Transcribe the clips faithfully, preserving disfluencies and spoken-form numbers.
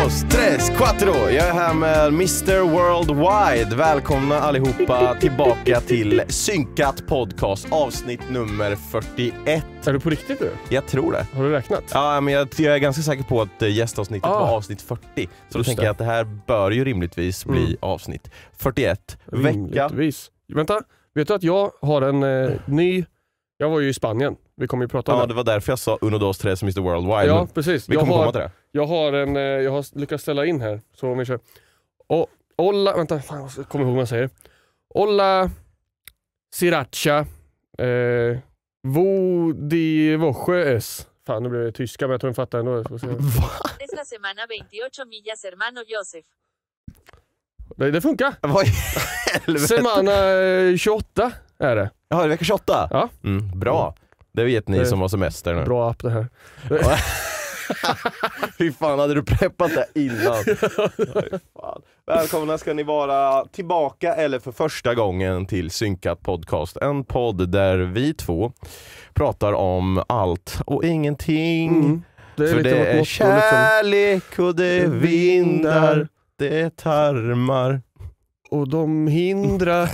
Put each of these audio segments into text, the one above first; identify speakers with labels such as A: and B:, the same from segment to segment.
A: dos, tres, cuatro. Jag är här med mister Worldwide. Välkomna allihopa tillbaka till Synkat podcast, avsnitt nummer fyrtioett.
B: Är du på riktigt nu?
A: Jag tror det.
B: Har du räknat?
A: Ja, men jag, jag är ganska säker på att gästavsnittet
B: ah.
A: var avsnitt fyrtio. Så då tänker
B: det.
A: jag att det här bör ju rimligtvis bli mm. avsnitt fyrtioett. Vecka.
B: Vänta, vet du att jag har en eh, ny... Jag var ju i Spanien. Vi kommer ju prata om
A: ja,
B: det.
A: Ja, det var därför jag sa uno, dos, tres, mister Worldwide.
B: Ja, precis.
A: Vi kommer
B: jag har,
A: komma till det.
B: Jag har, en, jag har lyckats ställa in här. Så om vi kör. Och, olla, vänta, fan, jag kommer ihåg vad man säger. Olla sriracha eh, vo di voches. Fan, nu blev det tyska, men jag tror de fattar ändå.
A: Va?
C: Es la semana veintiocho millas, hermano Josef.
B: Det, det funkar.
A: Vad i helvete?
B: Semana tjugoåtta är det.
A: Ja, det är vecka tjugoåtta?
B: Ja.
A: Mm, bra. Det vet ni
B: det
A: som har semester nu.
B: Bra app det här.
A: Hur fan hade du preppat det innan? Fan. Välkomna ska ni vara tillbaka eller för första gången till Synkat podcast. En podd där vi två pratar om allt och ingenting. Mm.
B: Det är
A: för det är kärlek och det är vindar, det är tarmar.
B: Och de hindrar...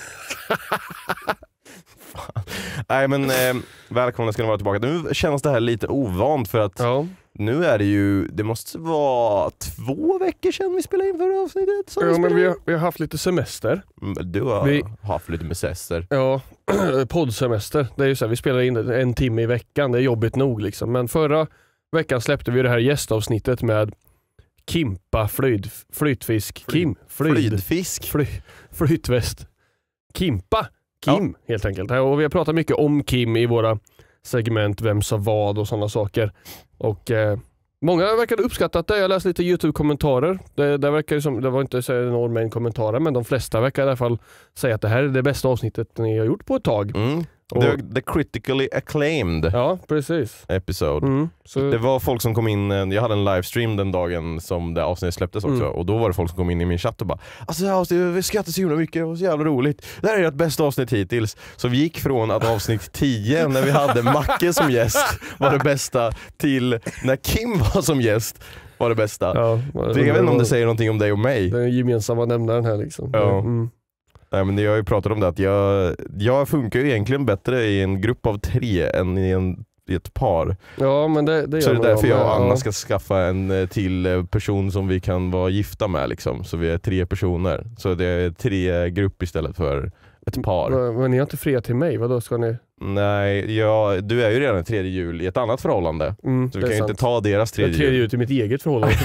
A: Nej men eh, välkomna ska ni vara tillbaka. Nu känns det här lite ovant för att ja. Nu är det ju, det måste vara två veckor sedan vi spelade in förra avsnittet.
B: Ja vi men vi har, vi har haft lite semester.
A: Du har
B: vi,
A: haft lite med semester.
B: Ja, poddsemester. Det är ju så här, vi spelar in en timme i veckan, det är jobbigt nog liksom. Men förra veckan släppte vi det här gästavsnittet med Kimpa flyd, flytfisk.
A: Fly,
B: Kim, flyd,
A: flydfisk.
B: Fly, flytväst. Kimpa. Kim ja. Helt enkelt. Och vi har pratat mycket om Kim i våra segment, vem sa vad och sådana saker. Och eh, många verkar uppskatta det. Jag läste lite YouTube-kommentarer. Det, det, verkar som, det var inte så enorm mängd kommentarer, men de flesta verkar i alla fall säga att det här är det bästa avsnittet ni har gjort på ett tag.
A: Mm. Och, the, the critically acclaimed
B: ja, precis.
A: episode.
B: Mm, så...
A: Det var folk som kom in, jag hade en livestream den dagen som det avsnittet släpptes också, mm. och då var det folk som kom in i min chatt och bara alltså vi skrattade så himla mycket, det var så jävla roligt. Det här är ett bästa avsnitt hittills. Så vi gick från att avsnitt tio när vi hade Macke som gäst var det bästa till när Kim var som gäst var det bästa. Ja, det, jag vet inte om det säger någonting om dig och mig.
B: Den gemensamma nämnaren här liksom.
A: Ja.
B: Mm.
A: Nej, men jag har ju pratat om det att jag, jag funkar ju egentligen bättre i en grupp av tre än i, en, i ett par.
B: Ja, men det, det
A: så det är därför jag och Anna
B: ja.
A: ska skaffa en till person som vi kan vara gifta med liksom. Så vi är tre personer. Så det är tre grupp istället för ett par.
B: Men, men ni är inte fria till mig, vadå ska ni?
A: Nej, jag, du är ju redan tredje jul i ett annat förhållande. Mm, så vi kan ju inte ta deras tredje jul.
B: tredje jul till mitt eget förhållande.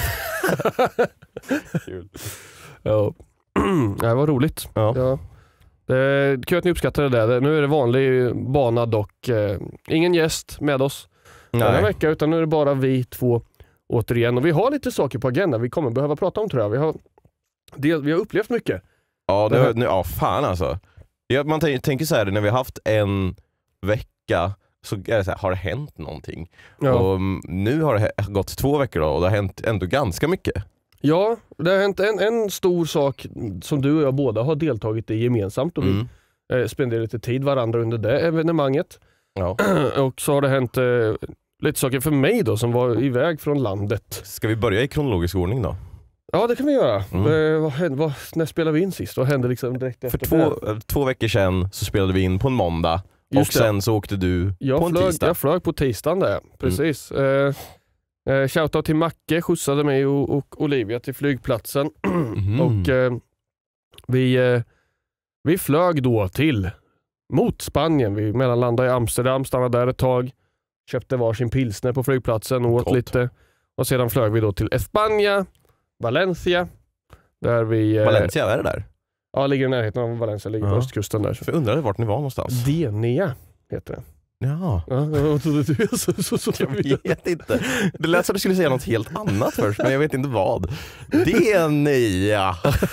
A: Kul.
B: Ja. Det var roligt.
A: Ja.
B: Ja. Det är kul att ni uppskattar det där. Nu är det vanlig bana dock. Eh, ingen gäst med oss den här veckan, utan nu är det bara vi två återigen. Och vi har lite saker på agendan vi kommer behöva prata om tror jag. Vi har, del, vi har upplevt mycket.
A: Ja, det, nu, ja fan alltså. Ja, man t- tänker så här, när vi har haft en vecka så är det så här, har det hänt någonting? Ja. Och nu har det gått två veckor då, och det har hänt ändå ganska mycket.
B: Ja, det har hänt en, en stor sak som du och jag båda har deltagit i gemensamt och mm. vi eh, spenderar lite tid varandra under det evenemanget. Ja. Och så har det hänt eh, lite saker för mig då som var iväg från landet.
A: Ska vi börja i kronologisk ordning då?
B: Ja, det kan vi göra. Mm. Eh, vad hände, vad, när spelade vi in sist? Vad hände liksom direkt efter?
A: För två, två veckor sedan så spelade vi in på en måndag. Just och sen det. Så åkte du
B: jag
A: på en
B: flög,
A: tisdag.
B: Jag flög på tisdagen där, precis. Mm. Eh, Eh, shoutout till Macke, skjutsade mig och, och Olivia till flygplatsen. Mm. Och eh, vi, eh, vi flög då till mot Spanien. Vi mellanlandade i Amsterdam, stannade där ett tag. Köpte varsin pilsner på flygplatsen och åt Gott. lite. Och sedan flög vi då till España, Valencia. Där vi, eh,
A: Valencia, är det där?
B: Ja, ligger i närheten av Valencia, ligger uh-huh. på östkusten där.
A: För jag undrade vart ni var någonstans.
B: Denia heter det.
A: Ja.
B: Ja, vad trodde du? Så, så, så,
A: jag vet inte. Det lät som att du skulle säga något helt annat först, men jag vet inte vad. Denia!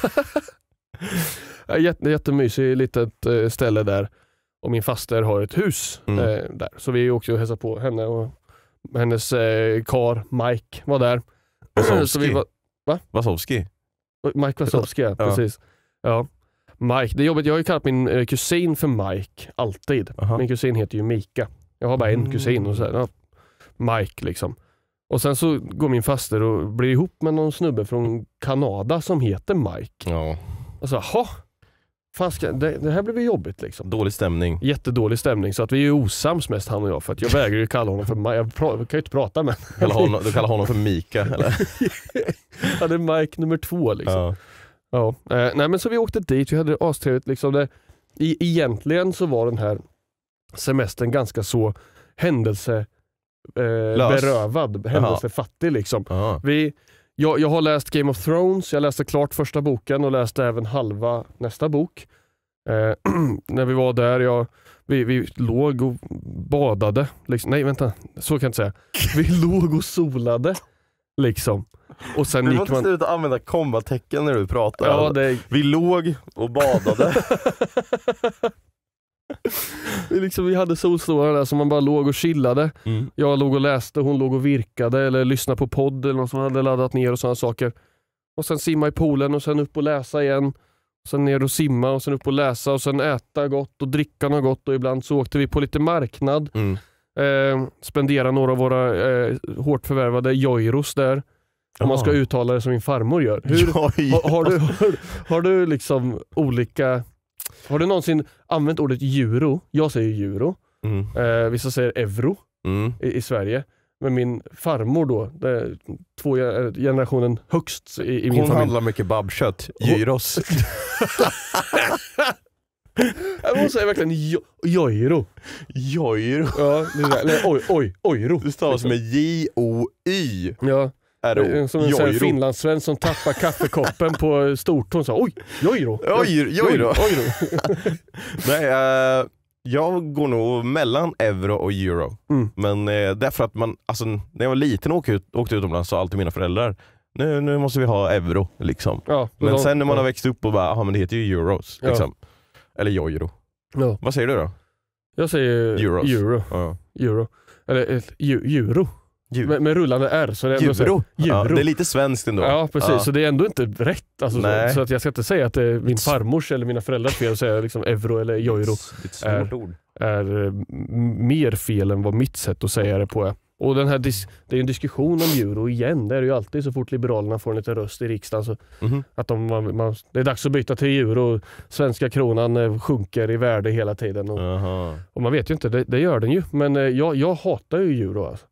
B: Jätte, jättemysig litet ställe där. Och min faster har ett hus mm. eh, där. Så vi åkte och hälsade på henne och hennes eh, kar Mike var där.
A: Wasowski?
B: vi var, va?
A: Wasowski?
B: Mike Wasowski, ja, precis. Ja. Mike, det är jobbigt. Jag har ju kallat min eh, kusin för Mike alltid. Aha. Min kusin heter ju Mika. Jag har bara en mm. kusin och så här, ja, Mike liksom. Och sen så går min faster och blir ihop med någon snubbe från Kanada som heter Mike.
A: Ja.
B: Och så, ha, fan ska, det, det här blir ju jobbigt liksom.
A: Dålig stämning.
B: Jättedålig stämning, så att vi är osams mest han och jag, för att jag vägrar ju kalla honom för Mike. Jag, pra, jag kan ju inte prata med
A: Du kallar honom, du kallar honom för Mika, eller?
B: Ja, det är Mike nummer två liksom.
A: Ja.
B: Ja. Eh, nej men så vi åkte dit, vi hade det astrevligt liksom. Det, i, egentligen så var den här semestern ganska så händelse eh, berövad, händelsefattig liksom.
A: Aha.
B: Vi, jag, jag har läst Game of Thrones, jag läste klart första boken och läste även halva nästa bok. Eh, när vi var där, jag, vi, vi låg och badade. Liksom. Nej vänta, så kan jag inte säga. Vi låg och solade liksom. Och sen
A: du
B: gick
A: måste
B: man...
A: sluta använda kommatecken när du pratar.
B: Ja, det...
A: Vi låg och badade.
B: vi, liksom, vi hade solstolar där som man bara låg och chillade.
A: Mm.
B: Jag låg och läste, hon låg och virkade eller lyssnade på podd eller något som hade laddat ner och sådana saker. Och sen simma i poolen och sen upp och läsa igen. Sen ner och simma och sen upp och läsa och sen äta gott och dricka något gott, och ibland så åkte vi på lite marknad.
A: Mm.
B: Eh, spendera några av våra eh, hårt förvärvade joiros där. Om man ska uttala det som min farmor gör. Hur, har, har, du, har, har du liksom olika... Har du någonsin använt ordet euro? Jag säger euro.
A: Mm.
B: Eh, vissa säger euro
A: mm.
B: i, i Sverige. Men min farmor då, det är två generationen högst i, i min
A: Hon
B: familj.
A: handlar med kebabkött. Gyros.
B: Hon säger verkligen jo, joiro.
A: Joiro.
B: Ja, det där, eller oj, oj, ojro.
A: Det stavas med J O Y.
B: Ja.
A: R-O.
B: Som en sån finlandssvensk som tappar kaffekoppen på stortån, så oj, joiro.
A: Oj, joiro.
B: Ojro.
A: Nej, uh, jag går nog mellan euro och euro.
B: Mm.
A: Men uh, därför att man, alltså, när jag var liten och åkte, ut, åkte utomlands sa alltid mina föräldrar, nu, nu måste vi ha euro liksom.
B: Ja,
A: men
B: de,
A: sen när man
B: ja.
A: har växt upp och bara, aha, men det heter ju euros liksom. Ja. Eller euro.
B: Ja.
A: Vad säger du då?
B: Jag säger
A: Euros.
B: euro.
A: Ja.
B: Euro. Eller eh, euro.
A: Euro.
B: Med, med rullande R. Så det, är ändå
A: euro.
B: Så, euro.
A: Ja, det är lite svenskt ändå.
B: Ja, precis.
A: Ja.
B: Så det är ändå inte rätt. Alltså, så, så att jag ska inte säga att det är min farmors eller mina föräldrars fel att säga liksom euro eller euro.
A: Det är ett svårt
B: är,
A: ord.
B: är mer fel än vad mitt sätt att säga det på är. Och den här dis- det är en diskussion om euro igen. Det är ju alltid så fort Liberalerna får en liten röst i riksdagen. Så
A: Mm-hmm.
B: att de, man, man, det är dags att byta till euro. Svenska kronan eh, sjunker i värde hela tiden. Och, och man vet ju inte, det, det gör den ju. Men eh, jag, jag hatar ju euro. Alltså.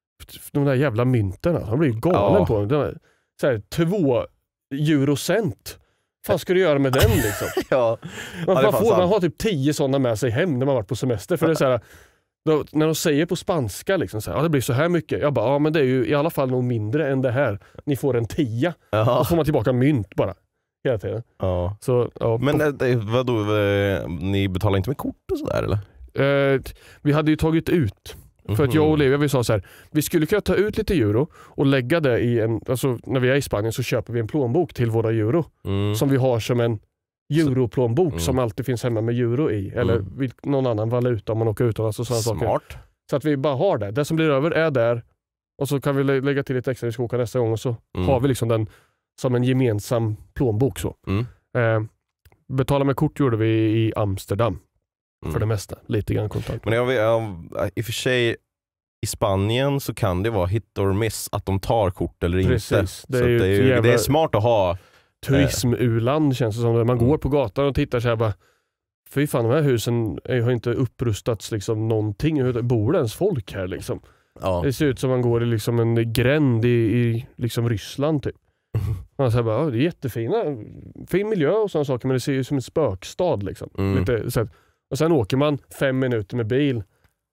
B: De där jävla mynten, alltså. Han blir ju galen ja. på dem. De så här, två eurocent. Vad ska du göra med den liksom?
A: ja.
B: Man,
A: ja,
B: man, får, man har typ tio sådana med sig hem när man varit på semester. För det är så här, då, när de säger på spanska liksom så här, ja, det blir så här mycket. Jag bara, ja men det är ju i alla fall nog mindre än det här. Ni får en tia.
A: Ja.
B: Och så får man tillbaka mynt bara. Hela tiden.
A: Ja.
B: Så, ja,
A: men äh, vadå, äh, ni betalar inte med kort och sådär eller?
B: Eh, vi hade ju tagit ut. Mm-hmm. För att jag och Olivia, vi sa så här, vi skulle kunna ta ut lite euro och lägga det i en, alltså när vi är i Spanien så köper vi en plånbok till våra euro. Mm. Som vi har som en europlånbok mm. som alltid finns hemma med euro i. Eller mm. någon annan valuta om man åker utomlands och sådana saker. Så att vi bara har det. Det som blir över är där. Och så kan vi lä- lägga till lite extra i skokan nästa gång. Och så mm. har vi liksom den som en gemensam plånbok. Så.
A: Mm.
B: Eh, betala med kort gjorde vi i Amsterdam.
A: Mm.
B: För det mesta. Lite grann kontakt.
A: Men jag vet, jag, i och för sig i Spanien så kan det vara hit or miss att de tar kort eller
B: Precis.
A: inte.
B: Det är,
A: så
B: ju
A: det, är ju, det är smart att ha
B: turism-u-land känns det som. Man
A: Mm.
B: går på gatan och tittar så här bara, fy fan, de här husen är, har inte upprustats liksom någonting. Hur bor det ens folk här liksom?
A: Ja.
B: Det ser ut som man går i liksom en gränd i, i liksom Ryssland typ. Man säger bara, det är jättefina, fin miljö och sådana saker, men det ser ju som en spökstad liksom.
A: Mm.
B: Lite, så här. Och sen åker man fem minuter med bil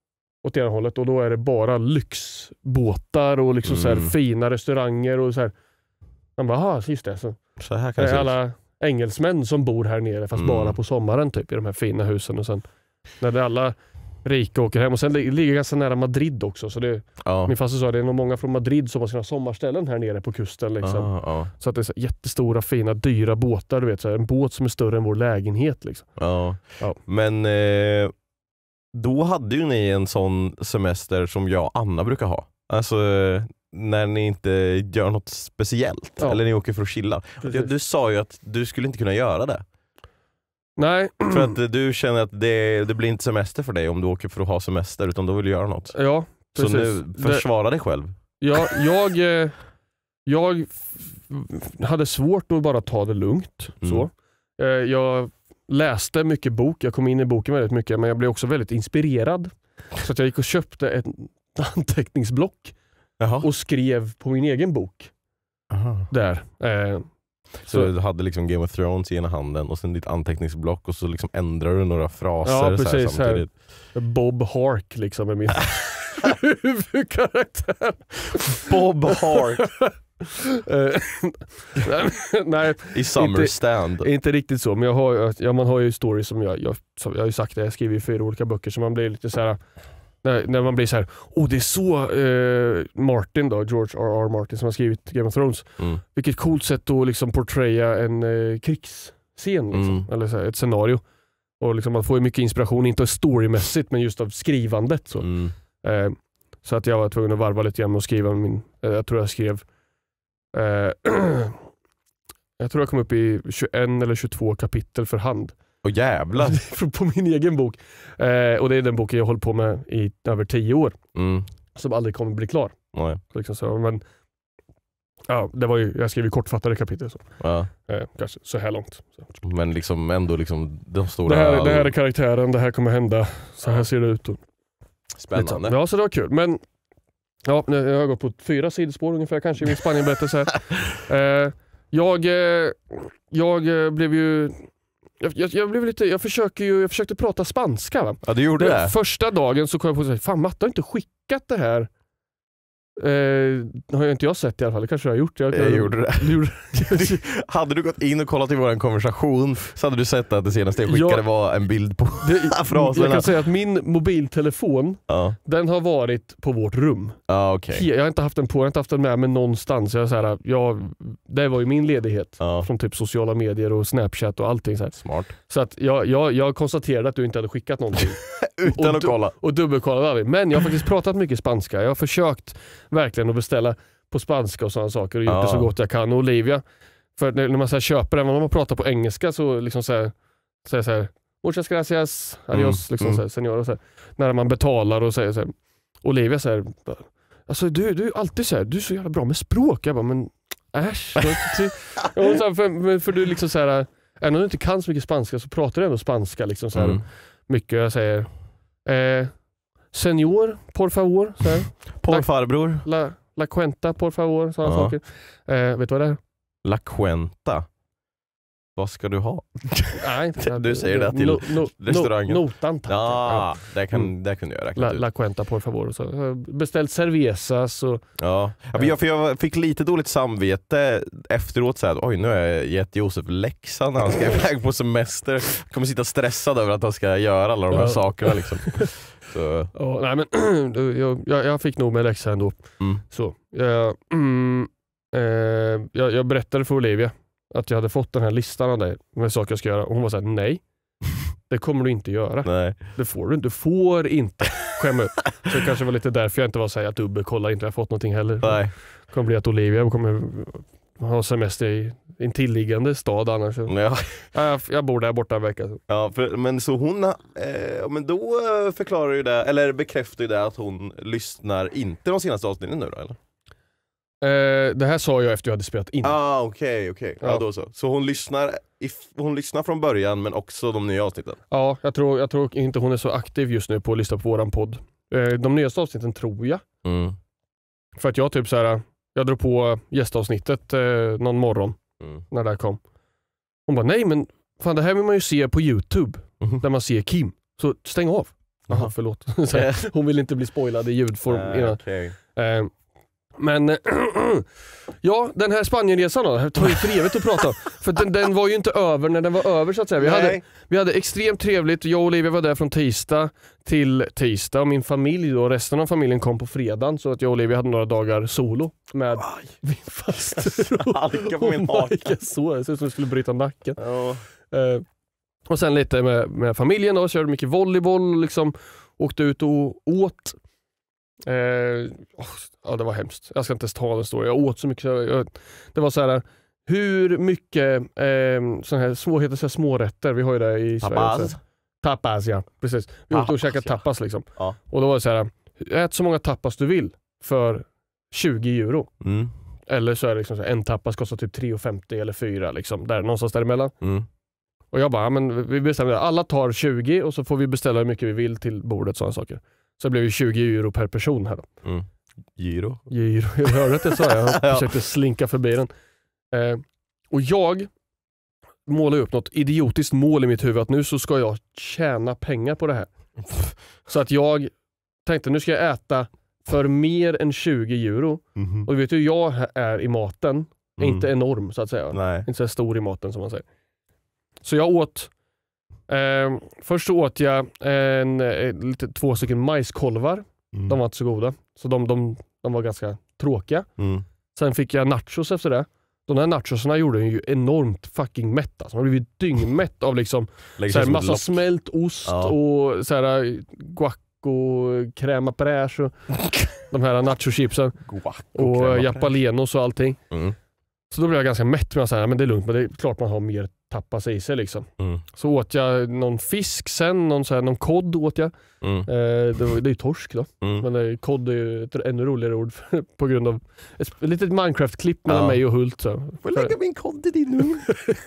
B: åt ena hållet och då är det bara lyxbåtar och liksom
A: Mm.
B: så här fina restauranger och så här. Man bara, aha, just det. Så,
A: så här kan
B: det
A: det
B: är alla engelsmän som bor här nere fast
A: Mm.
B: bara på sommaren typ i de här fina husen. Och sen när det alla rika åker hem. Och sen det ligger ganska nära Madrid också. Så det,
A: ja.
B: min faster sa att det är nog många från Madrid som har sina sommarställen här nere på kusten. Liksom.
A: Ja, ja.
B: Så att det är så jättestora, fina, dyra båtar. Du vet, så här, en båt som är större än vår lägenhet. Liksom.
A: Ja.
B: Ja.
A: Men eh, då hade ju ni en sån semester som jag och Anna brukar ha. Alltså när ni inte gör något speciellt.
B: Ja.
A: Eller ni åker för att chilla. Du, du sa ju att du skulle inte kunna göra det.
B: Nej.
A: För att du känner att det, det blir inte semester för dig om du åker för att ha semester, utan då vill du göra något.
B: Ja, precis.
A: Så nu, försvara
B: det,
A: dig själv.
B: Ja, jag, eh, jag f- hade svårt att bara ta det lugnt.
A: Mm.
B: Så. Eh, jag läste mycket bok, jag kom in i boken väldigt mycket, men jag blev också väldigt inspirerad. Så att jag gick och köpte ett anteckningsblock
A: Jaha.
B: och skrev på min egen bok.
A: Aha.
B: Där. Eh,
A: Så,
B: så,
A: du hade liksom Game of Thrones i ena handen och sen ditt anteckningsblock och så liksom ändrar du några fraser
B: Ja,
A: så här
B: precis, så här.
A: samtidigt.
B: Bob Hark liksom är min huvudkaraktär.
A: Bob Hark
B: Eh, Nej,
A: i Summer
B: inte,
A: Stand.
B: inte riktigt så, men jag har, ja, man har ju stories som jag, jag, som jag har ju sagt det, jag skriver ju fyra olika böcker, så man blir lite så här. När, när man blir så här, åh det är så eh, Martin då, George R R. Martin som har skrivit Game of Thrones.
A: Mm.
B: Vilket coolt sätt att liksom portraya en eh, krigsscen liksom,
A: Mm.
B: eller så här, ett scenario. Och liksom man får ju mycket inspiration, inte storymässigt men just av skrivandet så.
A: Mm.
B: Eh, så att jag var tvungen att varva lite grann och skriva min, eh, jag tror jag skrev eh, jag tror jag kom upp i tjugoett eller tjugotvå kapitel för hand.
A: Och jävlar.
B: På min egen bok. Eh, och det är den boken jag håller på med i över tio år.
A: Mm.
B: Som aldrig kommer bli klar.
A: Nej.
B: Liksom så. Men ja, det var ju, jag skrev ju kortfattade kapitel. Så.
A: Ja.
B: Eh, kanske så här långt. Så.
A: Men liksom ändå liksom de stora...
B: Det här, det här är karaktären, det här kommer hända. Så här ser det ut. Och
A: Spännande.
B: ja, så det var kul. Men ja, jag har gått på fyra sidospår ungefär kanske i min Spanien-berättelse här. eh, jag, eh, jag blev ju... Jag, jag, jag, blev lite, jag, försöker ju, jag försökte prata spanska. Va?
A: Ja, du gjorde
B: Den
A: det.
B: första dagen så kom jag på att säga, fan Matte har inte skickat det här. Eh, har jag inte jag sett i alla fall, det kanske jag har gjort. Jag,
A: Jag gjorde det.
B: Du gjorde
A: Du, hade du gått in och kollat i vår konversation så hade du sett att det senaste jag skickade
B: Ja.
A: var en bild på
B: det,
A: fraserna.
B: jag kan säga att min mobiltelefon,
A: Ja,
B: den har varit på vårt rum.
A: ja okej.
B: Jag har inte haft den på, jag har inte haft den med mig någonstans. Jag, så här, jag, det var ju min ledighet.
A: Ja,
B: Från typ sociala medier och Snapchat och allting så här.
A: smart.
B: Så att jag, jag, jag konstaterade att du inte hade skickat någonting.
A: Utan
B: Och
A: att
B: du-
A: kolla.
B: Och dubbelkollade aldrig. Men jag har faktiskt pratat mycket spanska. Jag har försökt verkligen att beställa på spanska och sådana saker och gjort
A: Ja.
B: det så gott jag kan. Och Olivia, för när när man så här köper den, när man pratar på engelska så liksom så här, säger så här muchas gracias, adios,
A: Mm,
B: liksom
A: mm.
B: så här, senor, och så här, när man betalar och säger så här, Olivia så här, alltså du, du är alltid så här, du är så jävla bra med språk. Jag bara, men äsch. Och så här, för, för du liksom så här, även om du inte kan så mycket spanska så pratar du ändå spanska liksom så här,
A: Mm.
B: mycket. Jag säger eh, Señor, por favor. Så här.
A: Por farbror.
B: La, la cuenta, por favor. Sådana
A: Ja.
B: saker. Eh, vet du vad det är?
A: La cuenta. Vad ska du ha?
B: Nej, inte.
A: Du säger det till
B: no, no,
A: restaurangen.
B: No, notan, tack.
A: Ja, det, kan,
B: Mm.
A: det kunde jag räkna
B: La,
A: ut.
B: la cuenta, por favor. Och så. Eh, Beställt cervezas och...
A: Ja. Ja, men jag, för jag fick lite dåligt samvete efteråt så här, oj nu har jag gett Josef läxan när han ska iväg på semester. Jag kommer sitta stressad över att han ska göra alla de här
B: Ja.
A: sakerna liksom. Så,
B: Ja, nej, men jag, jag, jag fick nog med läxan ändå.
A: mm.
B: Så, jag, mm, eh, jag, jag berättade för Olivia att jag hade fått den här listan av dig med saker jag ska göra och hon var såhär, nej, det kommer du inte göra.
A: Nej.
B: Det får du inte, du får inte skämma upp. Så det kanske var lite därför jag inte var såhär, att dubbelkolla inte jag har fått någonting heller.
A: Nej.
B: Det kommer bli att Olivia kommer ha semester i en tillliggande stad annars.
A: Ja.
B: Jag, jag bor där borta en vecka. Så.
A: Ja, för, men så hon, eh, men då eh, förklarar ju det, eller bekräftar ju det att hon lyssnar inte de senaste avsnitten nu då, eller?
B: Eh, det här sa jag efter jag hade spelat in.
A: Ah, okej, okej. Ja,
B: Ja.
A: då så. Så hon lyssnar, if, hon lyssnar från början men också de nya avsnitten?
B: Ja, jag tror, jag tror inte hon är så aktiv just nu på att lyssna på våran podd. Eh, de nyaste avsnitten tror jag.
A: Mm.
B: För att jag typ så här, jag drog på gästavsnittet eh, någon morgon
A: Mm.
B: när det här kom. Hon bara, nej men fan det här vill man ju se på YouTube.
A: Mm.
B: Där man ser Kim. Så stäng av. Jaha,
A: Aha.
B: förlåt. Så här, hon vill inte bli spoilad i ljudform
A: Ah,
B: innan.
A: okej.
B: Eh, men ja, den här Spanienresan då, det tar ju för evigt att prata om. För den, den var ju inte över när den var över så att säga. Vi hade,
A: Nej.
B: vi hade extremt trevligt. Jag och Olivia var där från tisdag till tisdag och min familj då, resten av familjen kom på fredagen så att jag och Olivia hade några dagar solo med
A: Aj.
B: min faster.
A: Halka på min
B: Oh my
A: haka.
B: God, så, det ser ut som jag skulle bryta nacken.
A: Ja.
B: Eh, och sen lite med, med familjen då, körde mycket volleyboll liksom, åkte ut och åt. Eh, oh, ja, det var hemskt. Jag ska inte ens ta den story. Jag åt så mycket. Så jag, det var så här, hur mycket eh, sån här små, heter så här smårätter, vi har ju det i Sverige.
A: Tapas.
B: Så här. Tapas, ja. Precis. Vi åkte och
A: Tapas,
B: käkade
A: ja.
B: tapas liksom.
A: Ja.
B: Och då var det så här, ät så många tapas du vill för tjugo euro.
A: Mm.
B: Eller så är det liksom så här, en tapas kostar typ tre femtio eller fyra liksom, där någonstans däremellan.
A: Mm.
B: Och jag bara, ja, men vi bestämmer det. Alla tar tjugo och så får vi beställa hur mycket vi vill till bordet, sådana saker. Så det blev ju tjugo euro per person här då.
A: Mm. Gyro.
B: Gyro, jag hörde att det sa jag. Jag försökte slinka förbi den. Eh, och jag målar upp något idiotiskt mål i mitt huvud att nu så ska jag tjäna pengar på det här. Så att jag tänkte, nu ska jag äta för mer än tjugo euro.
A: Mm.
B: Och du vet hur jag är i maten. Är
A: Mm.
B: inte enorm så att säga.
A: Nej.
B: Inte så stor i maten som man säger. Så jag åt eh, först så åt jag en, en, lite, två stycken majskolvar.
A: Mm.
B: De var inte så goda. Så de, de, de var ganska tråkiga.
A: Mm.
B: Sen fick jag nachos efter det. De här nachosarna gjorde ju enormt fucking mätt. Alltså. Man blev ju dyngmätt av liksom såhär, massa smält ost ja. och såhär, guac och crema fraiche och de här nachochipsen och, och japalenos och allting. Mm. Så då blev jag ganska mätt med att säga, men det är lugnt, men det är klart man har mer tappas i sig liksom. Mm. Så åt jag någon fisk sen, någon, så här, någon kod åt jag. Mm. Eh, det, var, det är ju torsk då. Mm. Men det, kod är ju ett ännu roligare ord för, på grund av ett, ett litet Minecraft-klipp mellan ja. mig och Hult. Så.
A: Får jag lägga min kod i din mun?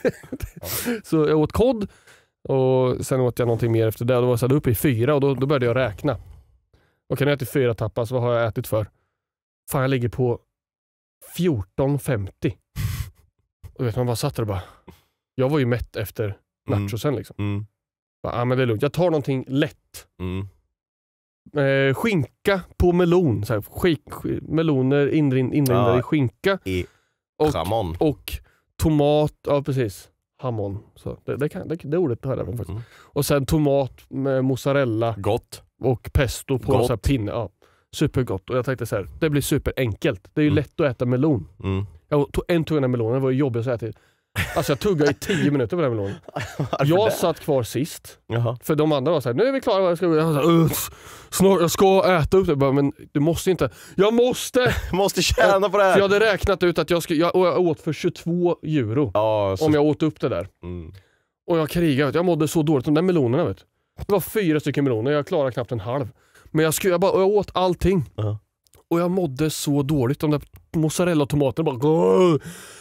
B: Så jag åt kod och sen åt jag någonting mer efter det. Då var jag uppe i fyra och då, då började jag räkna. Och kan jag ätit fyra tappas, vad har jag ätit för? Fan, jag ligger på fjorton femtio. Och vet man bara satt där och bara, jag var ju mätt efter nachosen mm. liksom. Mm. Ja, ah, men det är lugnt. Jag tar någonting lätt. Mm. Eh, skinka på melon. Så här, skik, meloner inrindade ja. i skinka.
A: I
B: och, och tomat, ja precis. Hamon. Så det, det, kan, det, det ordet hör jag faktiskt. Mm. Och sen tomat med mozzarella.
A: Gott.
B: Och pesto på så här pinne. Ja. Supergott. Och jag tänkte så här, det blir superenkelt. Det är ju mm. lätt att äta melon. Mm. Jag tog en tugga melonen, det var ju jobbigt att äta. Alltså jag tuggade i tio minuter på den melonen. Jag det? satt kvar sist. Jaha. För de andra var så här, nu är vi klara. Jag ska, jag, så här, snart, jag ska äta upp det. Bara, men du måste inte. Jag måste!
A: måste tjäna på det här.
B: För jag hade räknat ut att jag, skulle, jag, jag åt för tjugotvå euro. Ja, så... Om jag åt upp det där. Mm. Och jag krigade. Jag mådde så dåligt. De där melonerna, vet. Det var fyra stycken meloner. Jag klarade knappt en halv. Men jag, skulle, jag, bara, jag åt allting. Uh-huh. Och jag mådde så dåligt. De där mozzarella och tomater bara... Åh!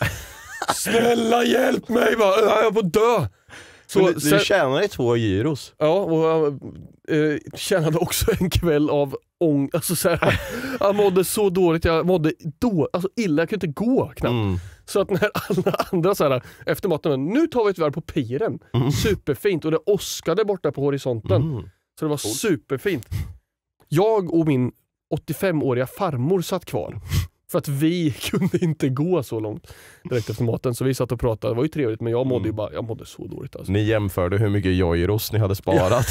B: Snälla hjälp mig, bara, jag får dö.
A: Så, du, sen, du tjänade två gyros.
B: Ja, och jag eh, tjänade också en kväll av ång. Alltså så här, jag mådde så dåligt, jag mådde då, alltså illa, jag kunde inte gå knappt. Mm. Så att när alla andra så här, efter maten, nu tar vi ett varv på piren. Mm. Superfint, och det åskade borta på horisonten. Mm. Så det var superfint. Jag och min åttiofemåriga farmor satt kvar. För att vi kunde inte gå så långt direkt efter maten. Så vi satt och pratade. Det var ju trevligt, men jag mådde mm. ju bara, jag mådde så dåligt. Alltså.
A: Ni jämförde hur mycket gyros ni hade sparat.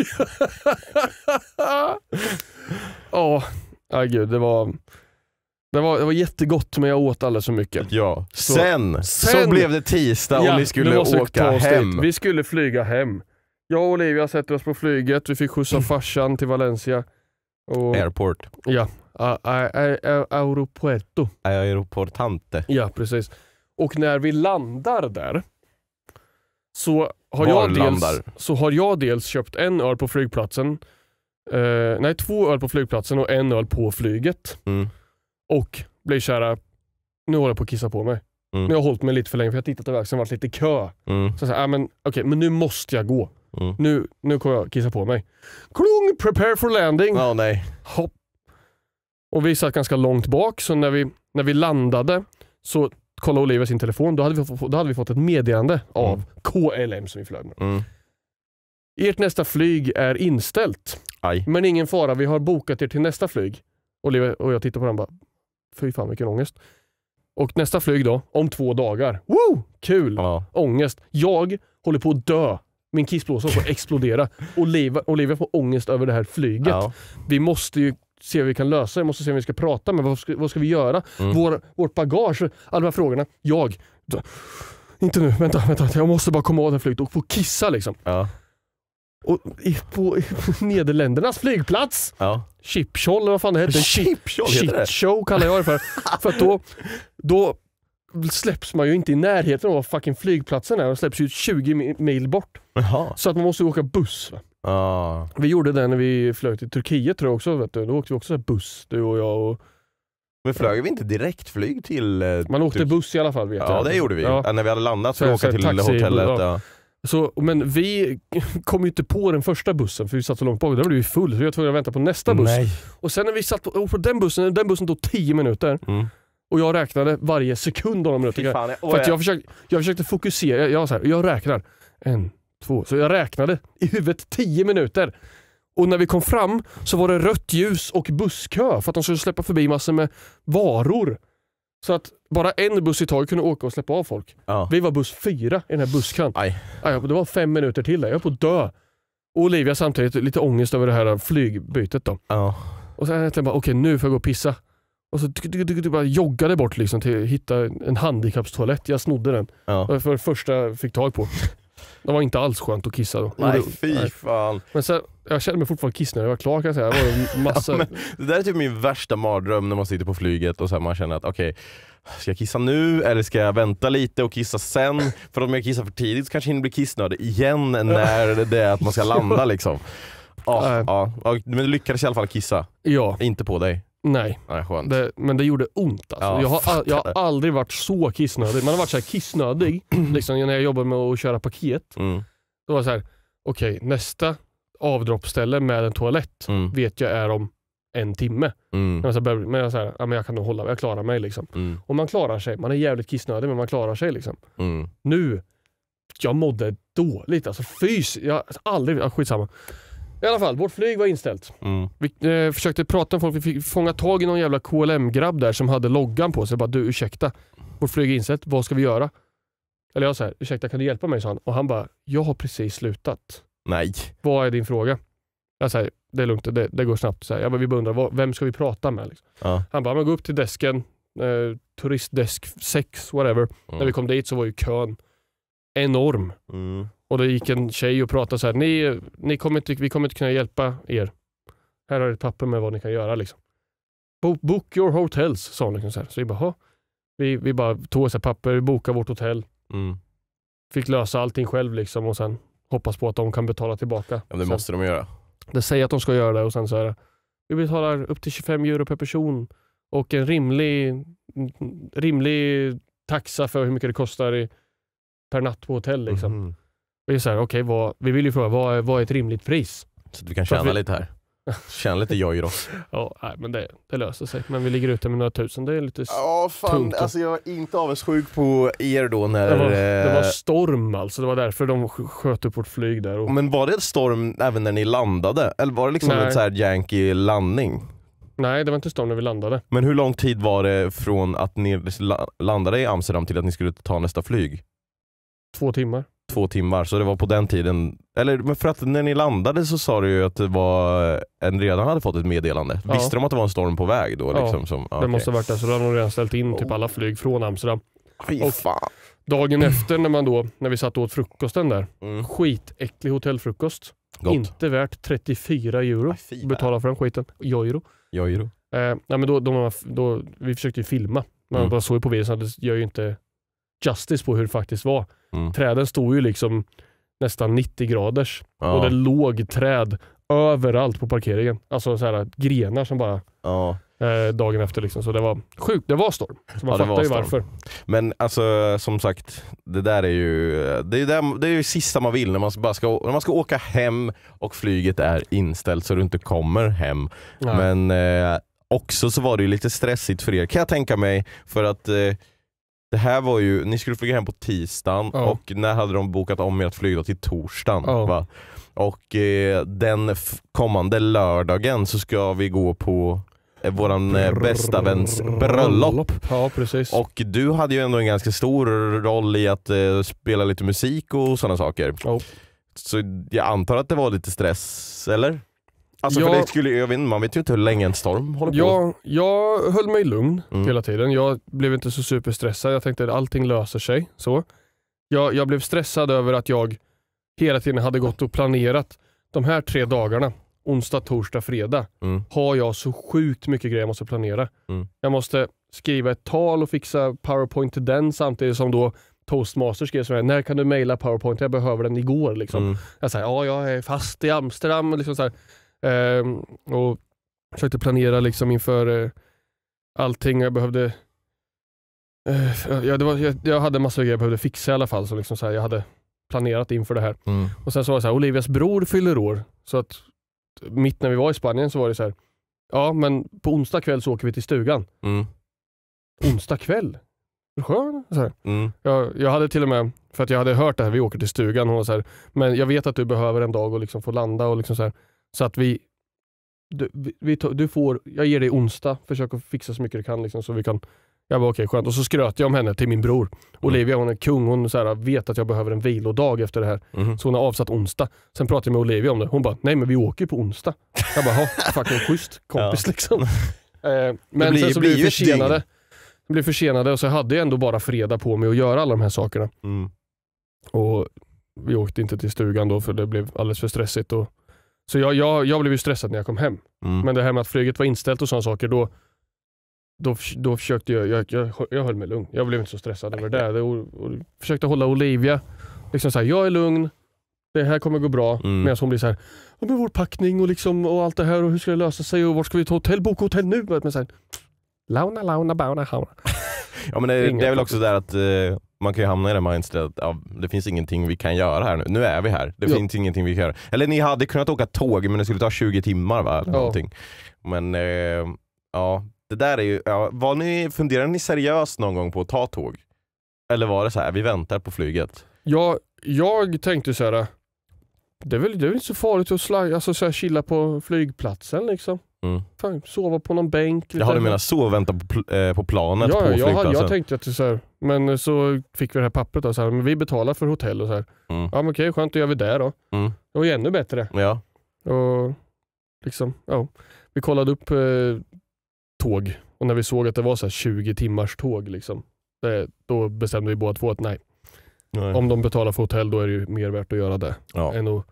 B: Ja, oh, gud, det var, det var det var jättegott, men jag åt alldeles så mycket.
A: Ja. Så, sen, sen så blev det tisdag och ja, ni skulle åka hem.
B: Dit. Vi skulle flyga hem. Jag och Olivia sätter oss på flyget. Vi fick skjutsa farsan till Valencia. Och,
A: Airport.
B: Ja. A- a- a- aeropuerto.
A: Aeroportante.
B: Ja, precis. Och när vi landar där så har, jag dels, så har jag dels köpt en öl på flygplatsen. Eh, nej, två öl på flygplatsen och en öl på flyget. Mm. Och blir kära, nu håller jag på att kissa på mig. Mm. Nu har jag hållit mig lite för länge för jag har tittat över så har varit lite kö. Mm. Så jag säger, ah, men, okay, men nu måste jag gå. Mm. Nu, nu kommer jag kissa på mig. Klung, prepare for landing.
A: Oh, nej.
B: Hopp. Och vi satt ganska långt bak, så när vi, när vi landade så kollade Olivia sin telefon. Då hade vi, då hade vi fått ett meddelande av mm. K L M som vi flög med. Mm. Ert nästa flyg är inställt.
A: Aj.
B: Men ingen fara, vi har bokat er till nästa flyg. Olivia och jag tittar på den och bara, fy fan vilken ångest. Och nästa flyg då, om två dagar. Woo! Kul! Ja. Ångest. Jag håller på att dö. Min kissblåsa håller på att explodera. Olivia, Olivia får ångest över det här flyget. Ja. Vi måste ju se vad vi kan lösa. Vi måste se vad vi ska prata med. Vad ska, vad ska vi göra? Mm. Vår, vårt bagage. Alla de här frågorna. Jag. Då, inte nu. Vänta, vänta. Jag måste bara komma av den flyget och få kissa liksom.
A: Ja.
B: Och i, på, på Nederländernas flygplats.
A: Ja.
B: Chipcholl eller vad fan det heter.
A: Chipcholl heter det.
B: Show kallar jag det för. För att då, då släpps man ju inte i närheten av fucking flygplatsen är. De släpps ju tjugo mil bort.
A: Aha.
B: Så att man måste åka buss.
A: Ah.
B: Vi gjorde det när vi flög till Turkiet tror jag också. Vet du. Då åkte vi också så här buss, du och jag och
A: Men flög vi inte direkt flyg till... Eh,
B: Man åkte
A: typ...
B: buss i alla fall, vet
A: ja,
B: jag.
A: det gjorde vi.
B: Ja.
A: När vi hade landat så,
B: Så,
A: åka
B: så,
A: till
B: taxi,
A: hotellet.
B: ja.
A: Ja.
B: Så, men vi kom ju inte på den första bussen för vi satt så långt bak. Då blev vi full så vi var tvungna att vänta på nästa buss.
A: Nej.
B: Och sen när vi satt på, på den bussen, den bussen tog tio minuter.
A: Mm.
B: Och jag räknade varje sekund av de minuterna.
A: Fan, jag,
B: för att jag försökte, jag försökte fokusera. Jag, jag, så här, jag räknar. En, två. Så jag räknade i huvudet tio minuter. Och när vi kom fram så var det rött ljus och busskö för att de skulle släppa förbi massor med varor. Så att bara en buss i taget kunde åka och släppa av folk.
A: Ja.
B: Vi var buss fyra i den här busskön.
A: Aj.
B: Aj, det var fem minuter till där. Jag var på att dö. Och Olivia samtidigt lite ångest över det här flygbytet då.
A: Ja.
B: Och sen tänkte jag bara, okej okay, nu får jag gå och pissa. Och så du bara joggade bort liksom till att hitta en handikappstoalett. Jag snodde den.
A: Ja.
B: Det var det första jag fick tag på. Det var inte alls skönt att kissa då.
A: Nej,
B: det,
A: fy
B: nej.
A: fan.
B: Men sen, jag kände mig fortfarande kissnödig. Jag var klar kan jag säga. Det var massa...
A: Ja, men det där är typ min värsta mardröm när man sitter på flyget och så här, man känner att okej, okay, ska jag kissa nu eller ska jag vänta lite och kissa sen? För om jag kissar för tidigt så kanske hinner bli kissnödig igen när det är att man ska landa liksom. Ja, ja, ja, men du lyckades i alla fall kissa.
B: Ja.
A: Inte på dig.
B: Nej,
A: Nej skönt.
B: det, men det gjorde ont alltså.
A: Ja,
B: jag, har, jag har aldrig varit så kissnödig. Man har varit så här kissnödig liksom, när jag jobbade med att köra paket.
A: Mm.
B: Då var det så här, okej, okay, nästa avdroppställe med en toalett
A: Mm.
B: vet jag är om en timme.
A: Mm.
B: Men, så här, men jag, så här, ja, men jag kan nog hålla mig, jag klarar mig liksom.
A: Mm.
B: Och man klarar sig, man är jävligt kissnödig men man klarar sig liksom.
A: Mm.
B: Nu, jag mådde dåligt, alltså fys, jag alltså, aldrig, ja, skitsamma. I alla fall, vårt flyg var inställt.
A: Mm.
B: Vi eh, försökte prata med folk, vi fick fånga tag i någon jävla K L M-grabb där som hade loggan på sig. Jag bara, du ursäkta, vårt flyg är inställt, vad ska vi göra? Eller jag sa här, ursäkta kan du hjälpa mig? Sa han. Och han bara, jag har precis slutat.
A: Nej.
B: Vad är din fråga? Jag säger, det är lugnt, det, det går snabbt. Så här, jag bara, vi bara undrar, vad, vem ska vi prata med? Liksom.
A: Ja.
B: Han bara, gå upp till desken, eh, turistdesk sex, whatever.
A: Mm.
B: När vi kom dit så var ju kön enorm.
A: Mm.
B: Och då gick en tjej och pratade så här, ni, ni kommer inte, vi kommer inte kunna hjälpa er. Här har ett papper med vad ni kan göra liksom. Book, book your hotels, sa hon liksom så här. Så vi bara, vi, vi bara tog så här papper, boka vårt hotell.
A: Mm.
B: Fick lösa allting själv liksom och sen hoppas på att de kan betala tillbaka.
A: Ja, det
B: sen,
A: måste de göra.
B: Det säger att de ska göra det och sen så här, vi betalar upp till tjugofem euro per person och en rimlig rimlig taxa för hur mycket det kostar i, per natt på hotell liksom.
A: Mm.
B: Och är så här, okej, vad, vi vill ju fråga, vad är, vad är ett rimligt pris?
A: Så att vi kan tjäna
B: vi...
A: lite här. Tjäna lite joj då.
B: Ja, nej, men det, det löser sig. Men vi ligger ute med några tusen, det är lite
A: Ja, fan,
B: tungt.
A: alltså jag är inte avundsjuk på er då när...
B: Det var, det var
A: eh,
B: storm alltså, det var därför de sk- sköt upp vårt flyg där. Och...
A: Men var det storm även när ni landade? Eller var det liksom
B: Nej.
A: en så här janky landning?
B: Nej, det var inte storm när vi landade.
A: Men hur lång tid var det från att ni la- landade i Amsterdam till att ni skulle ta nästa flyg?
B: Två timmar.
A: Två timmar, så det var på den tiden. Eller men för att när ni landade så sa du ju att det var en redan hade fått ett meddelande.
B: Ja.
A: Visste de att det var en storm på väg då?
B: Ja,
A: Liksom, som,
B: det
A: okay.
B: måste ha varit det. Så då hade de redan ställt in typ alla flyg från Amsterdam.
A: Fy
B: och-
A: fan.
B: Dagen efter när man då, när vi satt åt frukosten där.
A: Mm.
B: Skitäcklig hotellfrukost.
A: Gott.
B: Inte värt trettiofyra euro.
A: Aj, fy
B: Betala för den skiten. Euro.
A: Joj då.
B: Eh, nej, men då, då, då, vi försökte ju filma. Man
A: Mm.
B: bara såg ju på videon så det gör ju inte justice på hur det faktiskt var.
A: Mm.
B: Träden stod ju liksom nästan nittio graders.
A: Ja.
B: Och det låg träd överallt på parkeringen. Alltså så här grenar som bara
A: Ja.
B: eh, dagen efter liksom. Så det var sjukt. Det var storm. Så man
A: Ja, det
B: fattar
A: var
B: ju
A: storm.
B: varför.
A: Men alltså som sagt, det där är ju det är det, det är ju sista man vill när man ska, bara ska, när man ska åka hem och flyget är inställt så du inte kommer hem.
B: Nej.
A: Men eh, också så var det ju lite stressigt för er, kan jag tänka mig, för att eh, det här var ju, ni skulle flyga hem på tisdagen.
B: Ja.
A: Och när hade de bokat om ert flyg då till torsdagen?
B: Ja.
A: Va? Och eh, den f- kommande lördagen så ska vi gå på eh, våran eh, bästa väns bröllop.
B: Ja, precis.
A: Och du hade ju ändå en ganska stor roll i att eh, spela lite musik och sådana saker.
B: Ja.
A: Så jag antar att det var lite stress, eller? Alltså
B: Ja.
A: för det skulle, jag vet, man vet ju inte hur länge en storm håller på.
B: Jag, jag höll mig lugn
A: Mm.
B: hela tiden. Jag blev inte så superstressad. Jag tänkte att allting löser sig. Så. Jag, jag blev stressad över att jag hela tiden hade gått och planerat de här tre dagarna. Onsdag, torsdag, fredag.
A: Mm.
B: Har jag så sjukt mycket grejer jag måste planera.
A: Mm.
B: Jag måste skriva ett tal och fixa PowerPoint till den samtidigt som då Toastmaster skrev så här, när kan du mejla PowerPoint? Jag behöver den igår. Liksom.
A: Mm.
B: Jag säger, ja, jag är fast i Amsterdam. Liksom så här. Ehm, och försökte planera liksom inför eh, allting jag behövde uh, ja, det var, jag, jag hade massa grejer jag behövde fixa i alla fall, så liksom så här, jag hade planerat inför det här.
A: Mm.
B: Och sen så var det så här, Olivias bror fyller år, så att mitt när vi var i Spanien så var det så här, ja men på onsdag kväll så åker vi till stugan.
A: Mm.
B: Onsdag kväll? Skön? Så här.
A: Mm.
B: Jag, jag hade till och med, för att jag hade hört det här, vi åker till stugan, och så här, men jag vet att du behöver en dag och liksom få landa och liksom så här, så att vi du, vi, vi to, du får, jag ger dig onsdag, försök att fixa så mycket du kan liksom, så vi kan. Jag var okej, okay, skönt. Och så skröt jag om henne till min bror. Olivia, hon är kung, hon så här, vet att jag behöver en vilodag efter det här.
A: Mm.
B: Så hon har avsatt onsdag. Sen pratade jag med Olivia om det. Hon bara, nej men vi åker på onsdag. Jag bara, ha, fucking schysst kompis ja. liksom. Eh, men
A: blir,
B: sen så blir vi försenade.
A: Vi
B: blev försenade och så hade jag ändå bara fredag på mig att göra alla de här sakerna.
A: Mm.
B: Och vi åkte inte till stugan då för det blev alldeles för stressigt. Och, så jag, jag, jag blev ju stressad när jag kom hem.
A: Mm.
B: Men det här med att flyget var inställt och sådana saker, då Då, då försökte jag, jag, jag, jag höll mig lugn. Jag blev inte så stressad över det. det och, och försökte hålla Olivia. Liksom så här, jag är lugn. Det här kommer gå bra.
A: Mm.
B: Medan hon blir så här, med vår packning och, liksom, och allt det här. Och hur ska det lösa sig? Och vart ska vi ta hotell? Boka hotell nu? Men så här, launa, launa, bauna, hauna.
A: Ja, men det, det är väl också där att uh, man kan ju hamna i det mindset att ja, det finns ingenting vi kan göra här nu. Nu är vi här. Det
B: ja.
A: finns ingenting vi kan göra. Eller ni hade kunnat åka tåg, men det skulle ta tjugo timmar va? Eller
B: ja.
A: någonting. Men uh, ja... Det där är ju, ja, var ni, funderar ni seriöst någon gång på att ta tåg? Eller var det så här, vi väntar på flyget?
B: Ja, jag tänkte så här, det är väl, det är väl inte så farligt att slag, alltså så här, chilla på flygplatsen liksom.
A: Mm.
B: Fan, sova på någon bänk.
A: Jag hade menat så, vänta på, pl- eh, på planet
B: ja,
A: på
B: jag,
A: flygplatsen.
B: Jag tänkte att det så här, men så fick vi det här pappret och så här, men vi betalar för hotell och så här.
A: Mm.
B: Ja men okej, skönt, då gör vi det då.
A: Mm.
B: Det var ju ännu bättre.
A: Ja.
B: Och liksom, ja. Vi kollade upp eh, tåg. Och när vi såg att det var så här tjugo timmars tåg liksom, det, då bestämde vi båda två att nej. nej. Om de betalar för hotell, då är det ju mer värt att göra det.
A: Ja.
B: Än att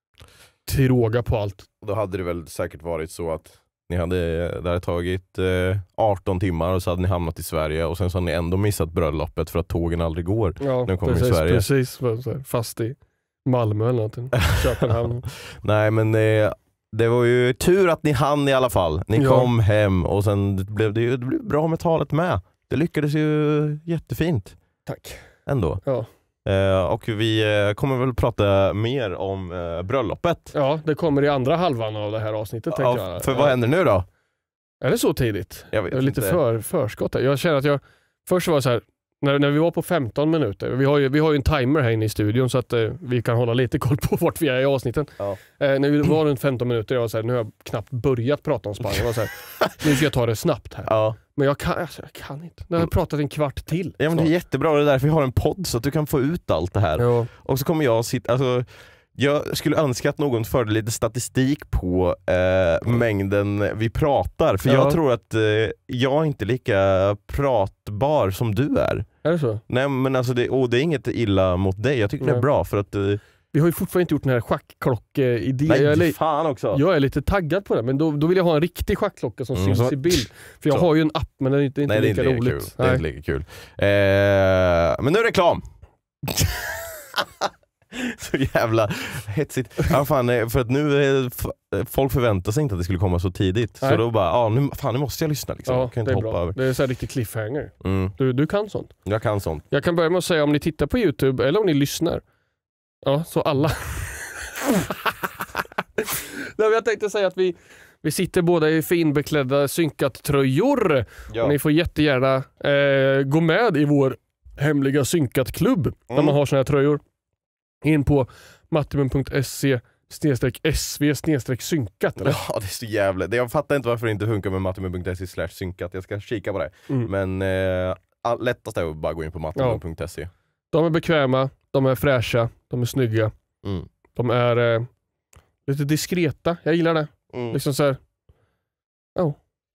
B: tråga på allt.
A: Då hade det väl säkert varit så att ni hade, det hade tagit eh, arton timmar och så hade ni hamnat i Sverige och sen så hade ni ändå missat bröllopet för att tågen aldrig går.
B: Ja,
A: när
B: precis,
A: i Sverige.
B: precis. Fast i Malmö eller någonting. Köpenhamn.
A: Nej men eh, det var ju tur att ni hann i alla fall. Ni
B: ja.
A: kom hem och sen blev det ju det blev bra med talet med. Det lyckades ju jättefint.
B: Tack.
A: Ändå.
B: Ja.
A: Eh, och vi eh, kommer väl prata mer om eh, bröllopet.
B: Ja, det kommer i andra halvan av det här avsnittet.
A: Ja,
B: jag.
A: för vad händer nu då?
B: Är det så tidigt?
A: Jag vet
B: jag är lite
A: inte.
B: för, förskott här. Jag känner att jag, först var det så här, när, när vi var på femton minuter, vi har ju, vi har ju en timer här inne i studion så att eh, vi kan hålla lite koll på vart vi är i avsnitten. Ja. Eh, när vi var runt femton minuter, jag var så här, nu har jag knappt börjat prata om Spanien. Jag var så här, nu ska jag ta det snabbt här. Ja. Men jag kan, alltså, jag kan inte. Nu har jag pratat en kvart till.
A: Ja, men det är jättebra, det är därför vi har en podd så att du kan få ut allt det här.
B: Ja. Och
A: så kommer jag sitta, alltså jag skulle önska att någon förde lite statistik på eh, mängden vi pratar. För ja. jag tror att eh, jag är inte lika pratbar som du är.
B: Är det så?
A: Nej men alltså det, oh, det är inget illa mot dig. Jag tycker Nej. det är bra för att... Eh,
B: vi har ju fortfarande inte gjort den här schackklocke-idén.
A: Nej,
B: jag är,
A: fan också.
B: Jag är lite taggad på det, men då, då vill jag ha en riktig schackklocka som mm, syns så. i bild. För jag så. har ju en app, men den är inte, inte
A: Nej,
B: lika
A: det är inte
B: roligt.
A: Kul. Det är inte lika kul. Eh, men nu är det reklam! Så jävla hetsigt. Ja, fan, för att nu är, folk förväntar sig inte att det skulle komma så tidigt. Nej. Så då bara, ja, nu, fan, nu måste jag lyssna liksom.
B: Ja,
A: jag kan inte
B: det är
A: hoppa
B: bra.
A: över.
B: Det är så här riktigt cliffhanger.
A: Mm.
B: Du, du kan sånt.
A: Jag kan sånt.
B: Jag kan börja med att säga om ni tittar på YouTube eller om ni lyssnar. Ja, så alla. Nej, jag tänkte säga att vi, vi sitter båda i finbeklädda synkat-tröjor. Ja. Och ni får jättegärna eh, gå med i vår hemliga synkat-klubb. Mm. Där man har såna här tröjor. In på mattimum punkt se snedstreck sv snedstreck synkat. Eller?
A: Ja, det är så jävla... Jag fattar inte varför det inte funkar med mattimum punkt se slash synkat. Jag ska kika på det. Mm. Men eh, all, lättast är att bara gå in på mattimum punkt se. Ja.
B: De är bekväma, de är fräscha, de är snygga. Mm. De är eh, lite diskreta. Jag gillar det. Mm. Liksom så här. Oh.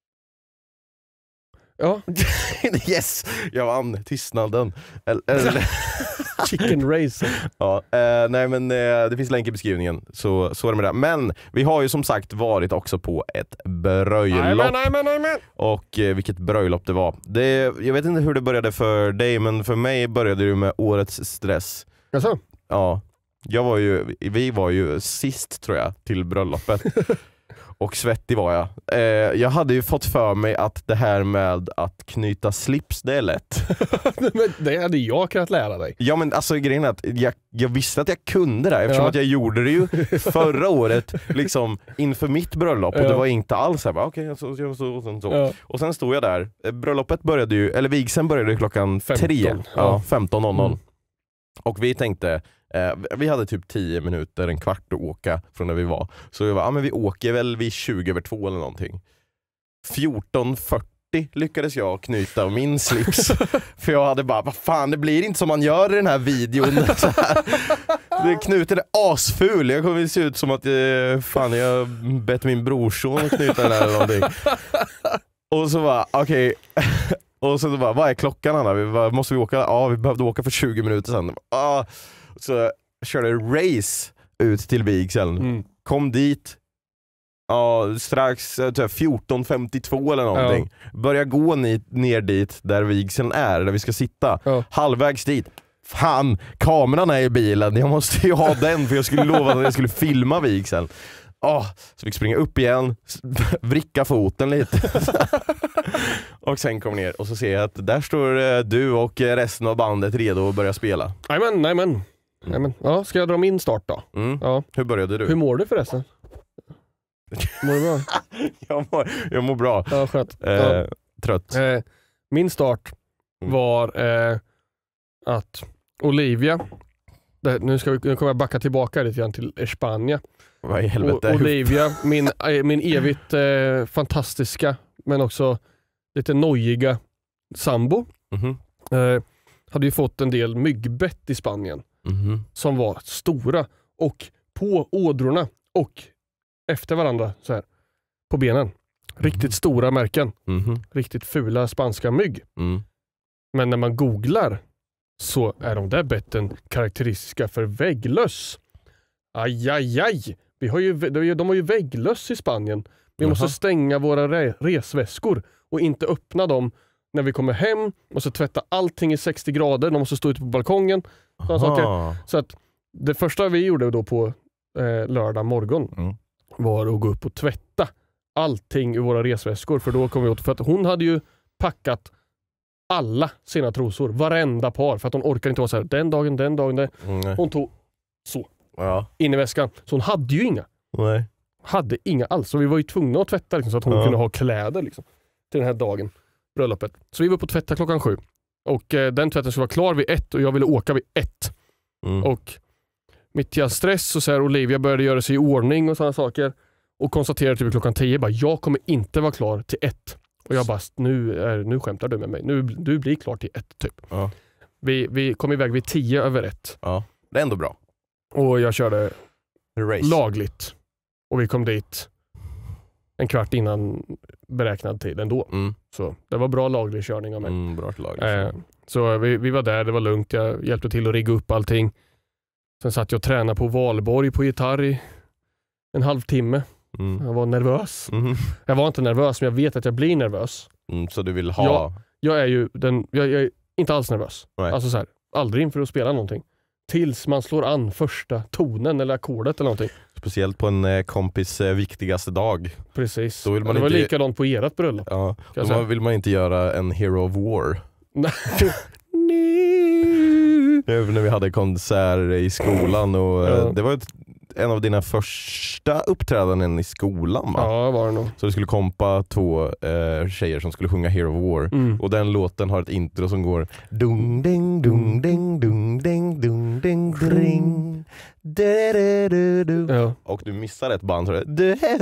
B: Ja.
A: Yes, jag vann tystnaden. Eller...
B: Chicken racer.
A: Ja, eh, nej men eh, det finns länk i beskrivningen. Så, så är det med det. Men vi har ju som sagt varit också på ett bröllop.
B: Amen, amen, amen.
A: Och eh, vilket bröllop det var. Det, jag vet inte hur det började för dig, men för mig började det med årets stress.
B: Jaså?
A: Ja. Jag var ju, vi var ju sist tror jag till bröllopet. Och svettig var jag. Eh, jag hade ju fått för mig att det här med att knyta slips, det är lätt.
B: Men det hade jag kunnat lära dig.
A: Ja men alltså grejen är att jag, jag visste att jag kunde det eftersom
B: Ja.
A: att jag gjorde det ju förra året liksom inför mitt bröllop och
B: Ja.
A: det var inte alls så här, okej, okay, så, så, och sen så.
B: Ja.
A: Och sen stod jag där. Bröllopet började ju, eller vigseln började klockan
B: femton.
A: tre.
B: Ja.
A: Ja, femton noll noll.
B: Mm.
A: Och vi tänkte, eh, vi hade typ tio minuter, en kvart att åka från där vi var. Så vi var, ja men vi åker väl vid tjugo över två eller någonting. fjorton fyrtio lyckades jag knyta min slips. För jag hade bara, vad fan, det blir inte som man gör i den här videon. Så här. Det knuten är asful. Jag kommer se ut som att eh, fan, jag bett min brorson att knyta den här eller någonting. Och så bara, okej. Okay. Och så bara, vad är klockan Anna? Vi bara, måste vi åka? Ja, vi behövde åka för tjugo minuter sedan. Ah. Så jag körde race ut till vigseln. Mm. Kom dit. Ja, strax fjorton femtiotvå eller någonting. Ja. Börjar gå ni, ner dit där vigseln är, där vi ska sitta. Ja. Halvvägs dit. Fan, kameran är i bilen. Jag måste ju ha den för jag skulle lova att jag skulle filma vigseln. Oh, så fick springa upp igen, vricka foten lite. Och sen kom ner och så ser jag att där står du och resten av bandet redo att börja spela.
B: Jajamän, jajamän. Mm. Ja, ska jag dra min start då?
A: Mm.
B: Ja.
A: Hur började du?
B: Hur mår du förresten? Mår du bra?
A: jag, mår, jag mår bra.
B: Ja, skönt.
A: Eh,
B: ja.
A: Trött.
B: Eh, min start var eh, att Olivia, det, nu, ska vi, nu kommer jag backa tillbaka lite grann till Spanien.
A: Vad i helvete?
B: O- Olivia, min, min evigt eh, fantastiska men också lite nojiga sambo,
A: mm-hmm.
B: eh, hade ju fått en del myggbett i Spanien
A: mm-hmm.
B: som var stora och på ådrorna och efter varandra så här på benen. Riktigt mm-hmm. stora märken.
A: Mm-hmm.
B: Riktigt fula spanska mygg.
A: Mm. Men
B: när man googlar så är de där betten karaktäristiska för vägglöss. Aj, aj, aj. Vi har ju, de har ju vägglöss i Spanien. Vi Jaha. måste stänga våra re- resväskor och inte öppna dem när vi kommer hem. Måste tvätta allting i sextio grader. De måste stå ute på balkongen. Så att det första vi gjorde då på eh, lördag morgon mm. var att gå upp och tvätta allting i våra resväskor. För då kom vi åt, för att hon hade ju packat alla sina trosor, varenda par, för att hon orkar inte vara så här, den dagen, den dagen, den. Mm. Hon tog så,
A: ja.
B: in i väskan. Så hon hade ju inga.
A: Nej.
B: Hade inga alls. Så vi var ju tvungna att tvätta liksom, så att hon ja. kunde ha kläder liksom, till den här dagen, bröllopet. Så vi var på att tvätta klockan sju. Och eh, den tvätten skulle vara klar vid ett och jag ville åka vid ett. Mm. Och mitt i all stress och så här, Olivia började göra sig i ordning och sådana saker. Och konstaterade typ klockan tio, bara, jag kommer inte vara klar till ett. Och jag bara, nu, är, nu skämtar du med mig. Nu, du blir klar till ett typ.
A: Ja.
B: Vi, vi kom iväg vid tio över ett.
A: Ja, det är ändå bra.
B: Och jag körde
A: Race.
B: lagligt. Och vi kom dit en kvart innan beräknad tid ändå.
A: Mm.
B: Så det var bra laglig körning av mig.
A: Mm, bra laglig.
B: Eh, så vi, vi var där, det var lugnt. Jag hjälpte till att rigga upp allting. Sen satt jag och tränade på Valborg på gitarr i en halvtimme. Mm. Jag var nervös. Mm. Jag var inte nervös, men jag vet att jag blir nervös.
A: Mm, så du vill ha...
B: Jag, jag är ju den, jag, jag är inte alls nervös.
A: Nej.
B: Alltså så här, aldrig inför att spela någonting. Tills man slår an första tonen eller ackordet eller någonting.
A: Speciellt på en eh, kompis eh, viktigaste dag.
B: Precis.
A: Då vill man
B: det var
A: inte...
B: likadant på ert bröllop.
A: Ja, då man vill man inte göra en Hero of War. Även när vi hade konsert i skolan och ja. det var ett, en av dina första uppträdanden i skolan, va?
B: Ja, var det nog.
A: Så du skulle kompa två eh, tjejer som skulle sjunga Hero of War. Mm. Och den låten har ett intro som går dung ding dung ding dung ding dung ding ding. Ja. Och du missar ett band så det,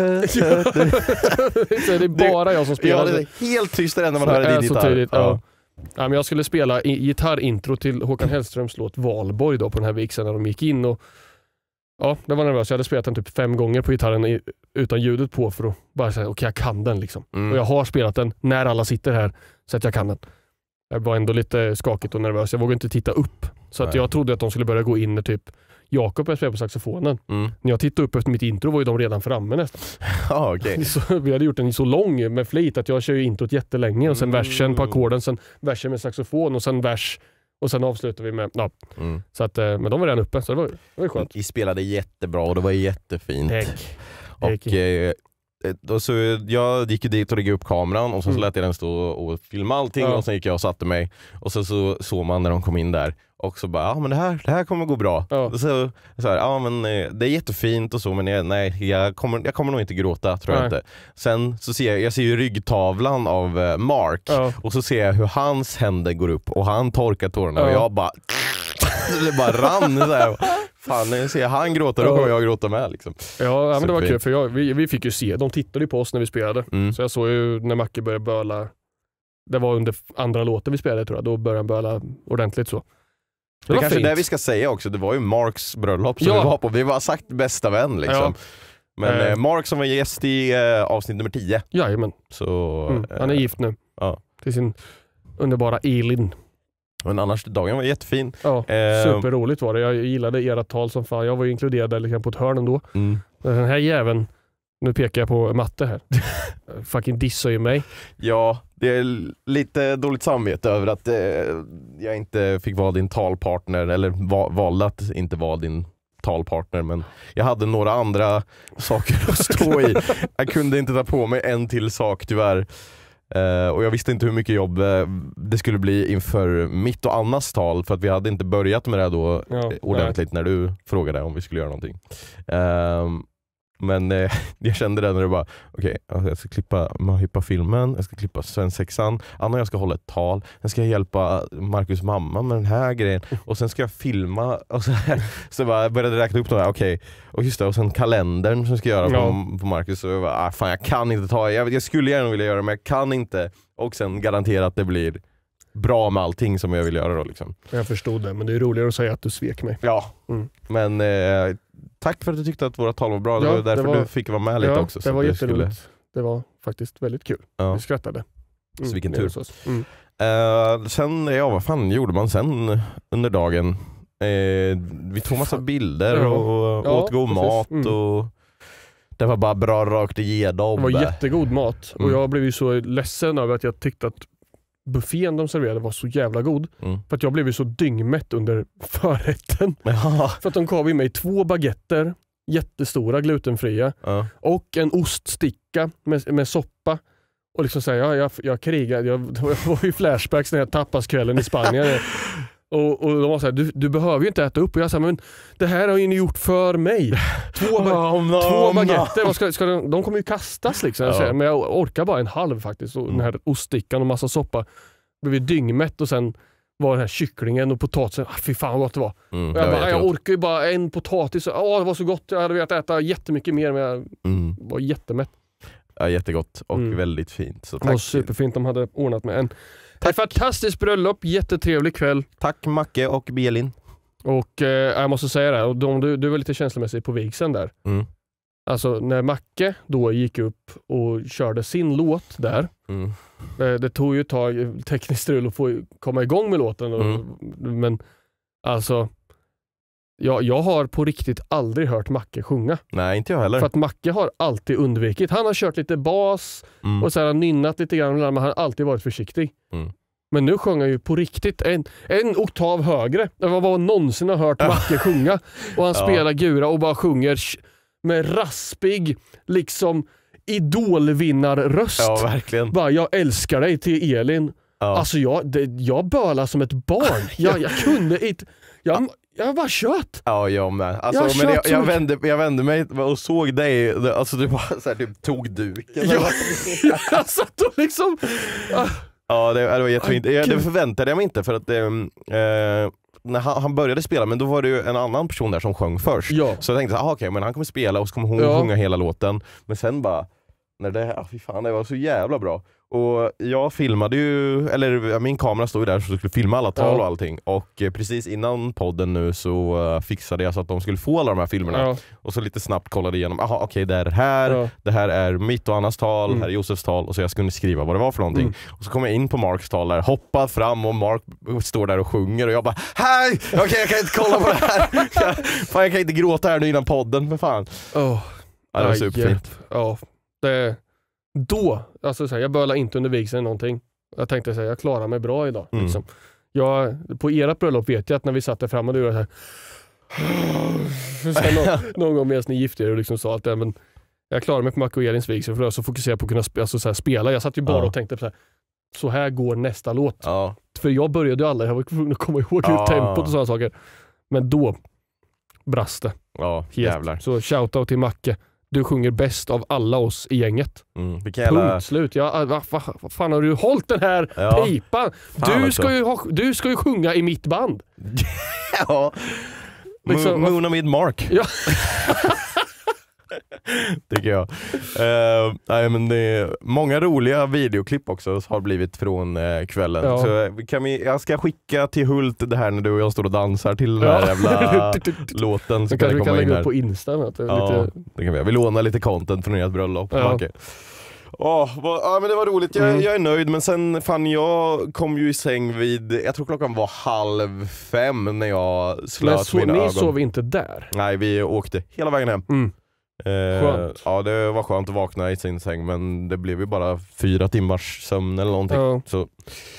B: så är det bara jag som spelar.
A: Ja, det är helt tyst när man hör din gitarr.
B: Tydligt, ja. Ja. Ja, men jag skulle spela i gitarrintro till Håkan Hellströms låt Valborg då på den här vigseln när de gick in och ja, det var nervös. Jag hade spelat den typ fem gånger på gitarren i, utan ljudet på för att bara säga okej, okay, jag kan den liksom. Mm. Och jag har spelat den när alla sitter här så att jag kan den. Jag var ändå lite skakigt och nervös. Jag vågade inte titta upp. Så att jag trodde att de skulle börja gå in när typ Jakob började spela på saxofonen. Mm. När jag tittade upp efter mitt intro var ju de redan framme nästan.
A: Ja, okay.
B: Så vi hade gjort den så lång med flit att jag kör ju introt jättelänge och sen mm. versen på ackorden, sen versen med saxofon och sen vers och sen avslutar vi med ja. Mm. Så att, men de var redan uppe så det var, det var skönt.
A: Vi spelade jättebra och det var jättefint.
B: Tack.
A: Och eh, och så jag gick ju dit och riggade upp kameran och så,
B: Mm.
A: så lät jag den stå och filma allting
B: Ja.
A: och sen gick jag och satte mig och så, så såg man när de kom in där och så bara, ja men det här, det här kommer gå bra.
B: Ja.
A: Och så, så här, ja men eh, det är jättefint och så men jag, nej, jag kommer, jag kommer nog inte gråta tror jag
B: Nej.
A: inte. Sen så ser jag, jag ser ju ryggtavlan av eh, Mark
B: Ja.
A: och så ser jag hur hans händer går upp och han torkar tårarna och
B: Ja.
A: jag bara det bara rann så här. Fan, när jag ser han gråta då
B: Ja.
A: kommer jag gråta med liksom.
B: Ja, ja men det var
A: Superfint.
B: kul för jag, vi, vi fick ju se, de tittade ju på oss när vi spelade.
A: Mm.
B: Så jag såg ju när Macke började böla, det var under andra låten vi spelade tror jag, då började han böla ordentligt så. Det,
A: Det
B: var
A: kanske
B: fint.
A: är det vi ska säga också, det var ju Marks bröllop som
B: Ja.
A: vi var på, vi var sagt bästa vän liksom. Men
B: Eh.
A: eh, Mark som var gäst i eh, avsnitt nummer tio.
B: Jajamän,
A: Så,
B: mm. han är
A: eh,
B: gift nu.
A: ja.
B: Till sin underbara Elin.
A: Men annars, dagen var jättefin.
B: Ja,
A: Eh.
B: superroligt var det. Jag gillade era tal som fan. Jag var ju inkluderad där liksom på ett hörn ändå.
A: Mm.
B: Den här jäveln, nu pekar jag på matte här. Fucking dissar ju mig.
A: Ja, det är lite dåligt samvete över att eh, jag inte fick vara din talpartner, eller va- valde att inte vara din talpartner, men jag hade några andra saker att stå i. Jag kunde inte ta på mig en till sak tyvärr. Uh, och jag visste inte hur mycket jobb uh, det skulle bli inför mitt och Annas tal, för att vi hade inte börjat med det här då
B: Ja,
A: eh, ordentligt när du frågade om vi skulle göra någonting. Uh, men uh, jag kände det när du bara okej, okay, jag ska klippa Mahippa-filmen, jag ska klippa svensexan, Anna och jag ska hålla ett tal, sen ska jag hjälpa Marcus mamma med den här grejen och sen ska jag filma och så här. Så bara, jag började räkna upp de här, okej, okay. Och just det, och sen kalendern som ska göra
B: Ja.
A: på, på Marcus, och jag bara, ah, fan jag kan inte ta, jag, jag skulle gärna vilja göra det men jag kan inte, och sen garantera att det blir bra med allting som jag vill göra då liksom.
B: Jag förstod det, men det är roligare att säga att du svek mig.
A: Ja,
B: Mm.
A: men eh, tack för att du tyckte att våra tal var bra, det
B: Ja,
A: var därför
B: det var-
A: du fick vara med lite
B: Ja,
A: också.
B: det
A: så
B: var
A: att
B: jätteroligt.
A: skulle-
B: Det var faktiskt väldigt kul.
A: Ja.
B: Vi skrattade.
A: Så vilken
B: nere
A: tur.
B: hos oss. Mm.
A: Eh, sen, ja vad fan gjorde man sen under dagen? Eh, vi tog massa
B: Fan.
A: bilder
B: Ja.
A: och
B: Ja,
A: åt god
B: precis.
A: mat
B: Mm.
A: och det var bara bra rakt igenom.
B: Det var jättegod mat och
A: Mm.
B: jag blev ju så ledsen över att jag tyckte att buffén de serverade var så jävla god.
A: Mm.
B: För att jag blev ju så dyngmätt under förrätten.
A: Ja.
B: För att de gav ju mig två baguetter, jättestora glutenfria,
A: Ja.
B: och en oststicka med, med soppa. Och liksom säga, ja, jag, jag krigade, jag, jag var ju flashbacks när jag tappaskvällen i Spanien. Och, och de var såhär, du, du behöver ju inte äta upp. Och jag sa, men det här har ju ni gjort för mig. Två, ba-
A: Oh, no,
B: två
A: no.
B: baguetter, vad ska, ska de, de kommer ju kastas liksom.
A: Ja.
B: Jag säger, men jag orkar bara en halv faktiskt. Och
A: Mm.
B: den här oststickan och massa soppa. Blev ju dyngmätt och sen var den här kycklingen och potatisen, ah, fy fan vad gott det var.
A: Mm,
B: Och
A: det
B: jag,
A: var
B: bara, jag
A: jättegott.
B: orkar ju bara en potatis. Åh, det var så gott. Jag hade velat äta jättemycket mer men jag
A: Mm.
B: var jättemätt.
A: Ja, jättegott och
B: Mm.
A: väldigt fint. Så
B: Det var
A: tack,
B: superfint. De hade ordnat med en ett fantastiskt bröllop, jättetrevlig kväll.
A: tack Macke och Belin.
B: Och eh, jag måste säga det, och de, du, du var lite känslomässig på vigseln där.
A: Mm.
B: Alltså när Macke då gick upp och körde sin låt där.
A: Mm.
B: Eh, det tog ju ett tag tekniskt strul att få komma igång med låten. Och,
A: Mm.
B: Men alltså, jag, jag har på riktigt aldrig hört Macke sjunga.
A: Nej, inte jag heller.
B: För att Macke har alltid undvikit. Han har kört lite bas
A: Mm.
B: och så här, har nynnat lite grann, men han har alltid varit försiktig.
A: Mm.
B: Men nu sjunger han ju på riktigt en, en oktav högre än vad man någonsin har hört Macke sjunga. Och han
A: Ja.
B: spelar gura och bara sjunger sh- med raspig, liksom idolvinnarröst.
A: Ja, verkligen.
B: Bara, jag älskar dig till Elin.
A: Ja.
B: Alltså jag, det, jag bölar som ett barn. Jag, jag kunde inte... Jag, jag bara kött.
A: Ja, jag med. Alltså,
B: Jag
A: men jag,
B: kör
A: jag,
B: tog-
A: vände, jag vände mig och såg dig, alltså du bara så här, typ, tog duken.
B: Jag, jag satt och liksom... Ah,
A: Ja, det, det var jättefint.
B: Åh,
A: Jag, det
B: gud.
A: förväntade jag mig inte för att ehm, eh, när han, han började spela, men då var det ju en annan person där som sjöng först.
B: ja.
A: Så jag tänkte så här, ah, okej, men han kommer spela och så kommer hon
B: Ja.
A: sjunga hela låten. Men sen bara, när det, ah, fy fan, det var så jävla bra. Och jag filmade ju, eller min kamera stod ju där så jag skulle filma alla tal
B: Ja.
A: och allting. Och eh, precis innan podden nu så uh, fixade jag så att de skulle få alla de här filmerna.
B: Ja.
A: Och så lite snabbt kollade igenom, aha, okej det är det här,
B: Ja.
A: det här är mitt och Annas tal,
B: Mm.
A: här är Josefs tal, och så jag skulle skriva vad det var för någonting.
B: Mm.
A: Och så kom jag in på Marks tal där, hoppar fram och Mark står där och sjunger och jag bara, hej! Okej, jag kan inte kolla på det här. Jag, fan, jag kan inte gråta här nu innan podden, för fan.
B: Oh.
A: Ja, det var
B: Aj,
A: superfint.
B: Ja, det, då, alltså så här, jag bölar inte under vigseln någonting. Jag tänkte säga, jag klarar mig bra idag.
A: Mm.
B: Liksom. Jag, på ert bröllop vet jag att när vi satt där framme och du var så här, så här någon, någon gång medan ni gifte er och liksom sa allt det, men Jag klarade mig på Macke och Elins vigsel för att så fokusera på att kunna sp- alltså, så här, spela. Jag satt ju bara
A: Ja.
B: och tänkte på så här, så här går nästa låt.
A: Ja.
B: För jag började ju aldrig, jag var tvungen att komma ihåg
A: Ja.
B: tempot och sådana saker. Men då brast det.
A: Ja,
B: Helt.
A: jävlar.
B: Så shoutout till Macke. Du sjunger bäst av alla oss i gänget.
A: Mm. Vilka jävla...
B: Punkt slut. Ja, vad va, va, fan har du hållit den här
A: Ja.
B: pipan?
A: Fan
B: Du
A: också.
B: ska, ju ha, du ska ju sjunga i mitt band.
A: Ja.
B: Liksom,
A: Mo- Moon of Mid-Mark.
B: Ja.
A: Tycker jag. Uh, nej, men det är många roliga videoklipp också har blivit från uh, kvällen.
B: Ja.
A: Så kan vi, jag ska skicka till Hult det här när du och jag står och dansar till den här jävla låten. Så
B: Så
A: kan
B: kanske
A: det
B: vi kan
A: komma in
B: lägga upp
A: här.
B: på Insta. Med att det är
A: Ja,
B: lite...
A: det kan vi göra. Vi lånar lite content från ert bröllop.
B: Ja.
A: Okej. Åh, vad, ja, men det var roligt, jag,
B: Mm.
A: jag är nöjd, men sen fan jag kom ju i säng vid, jag tror klockan var halv fem när jag
B: Men
A: slöt
B: så,
A: mina
B: ni
A: ögon.
B: sov inte där?
A: Nej, vi åkte hela vägen hem.
B: Mm.
A: Eh,
B: Skönt.
A: Ja, det var skönt att vakna i sin säng, men det blev ju bara fyra timmars sömn eller någonting.
B: Ja.
A: Så.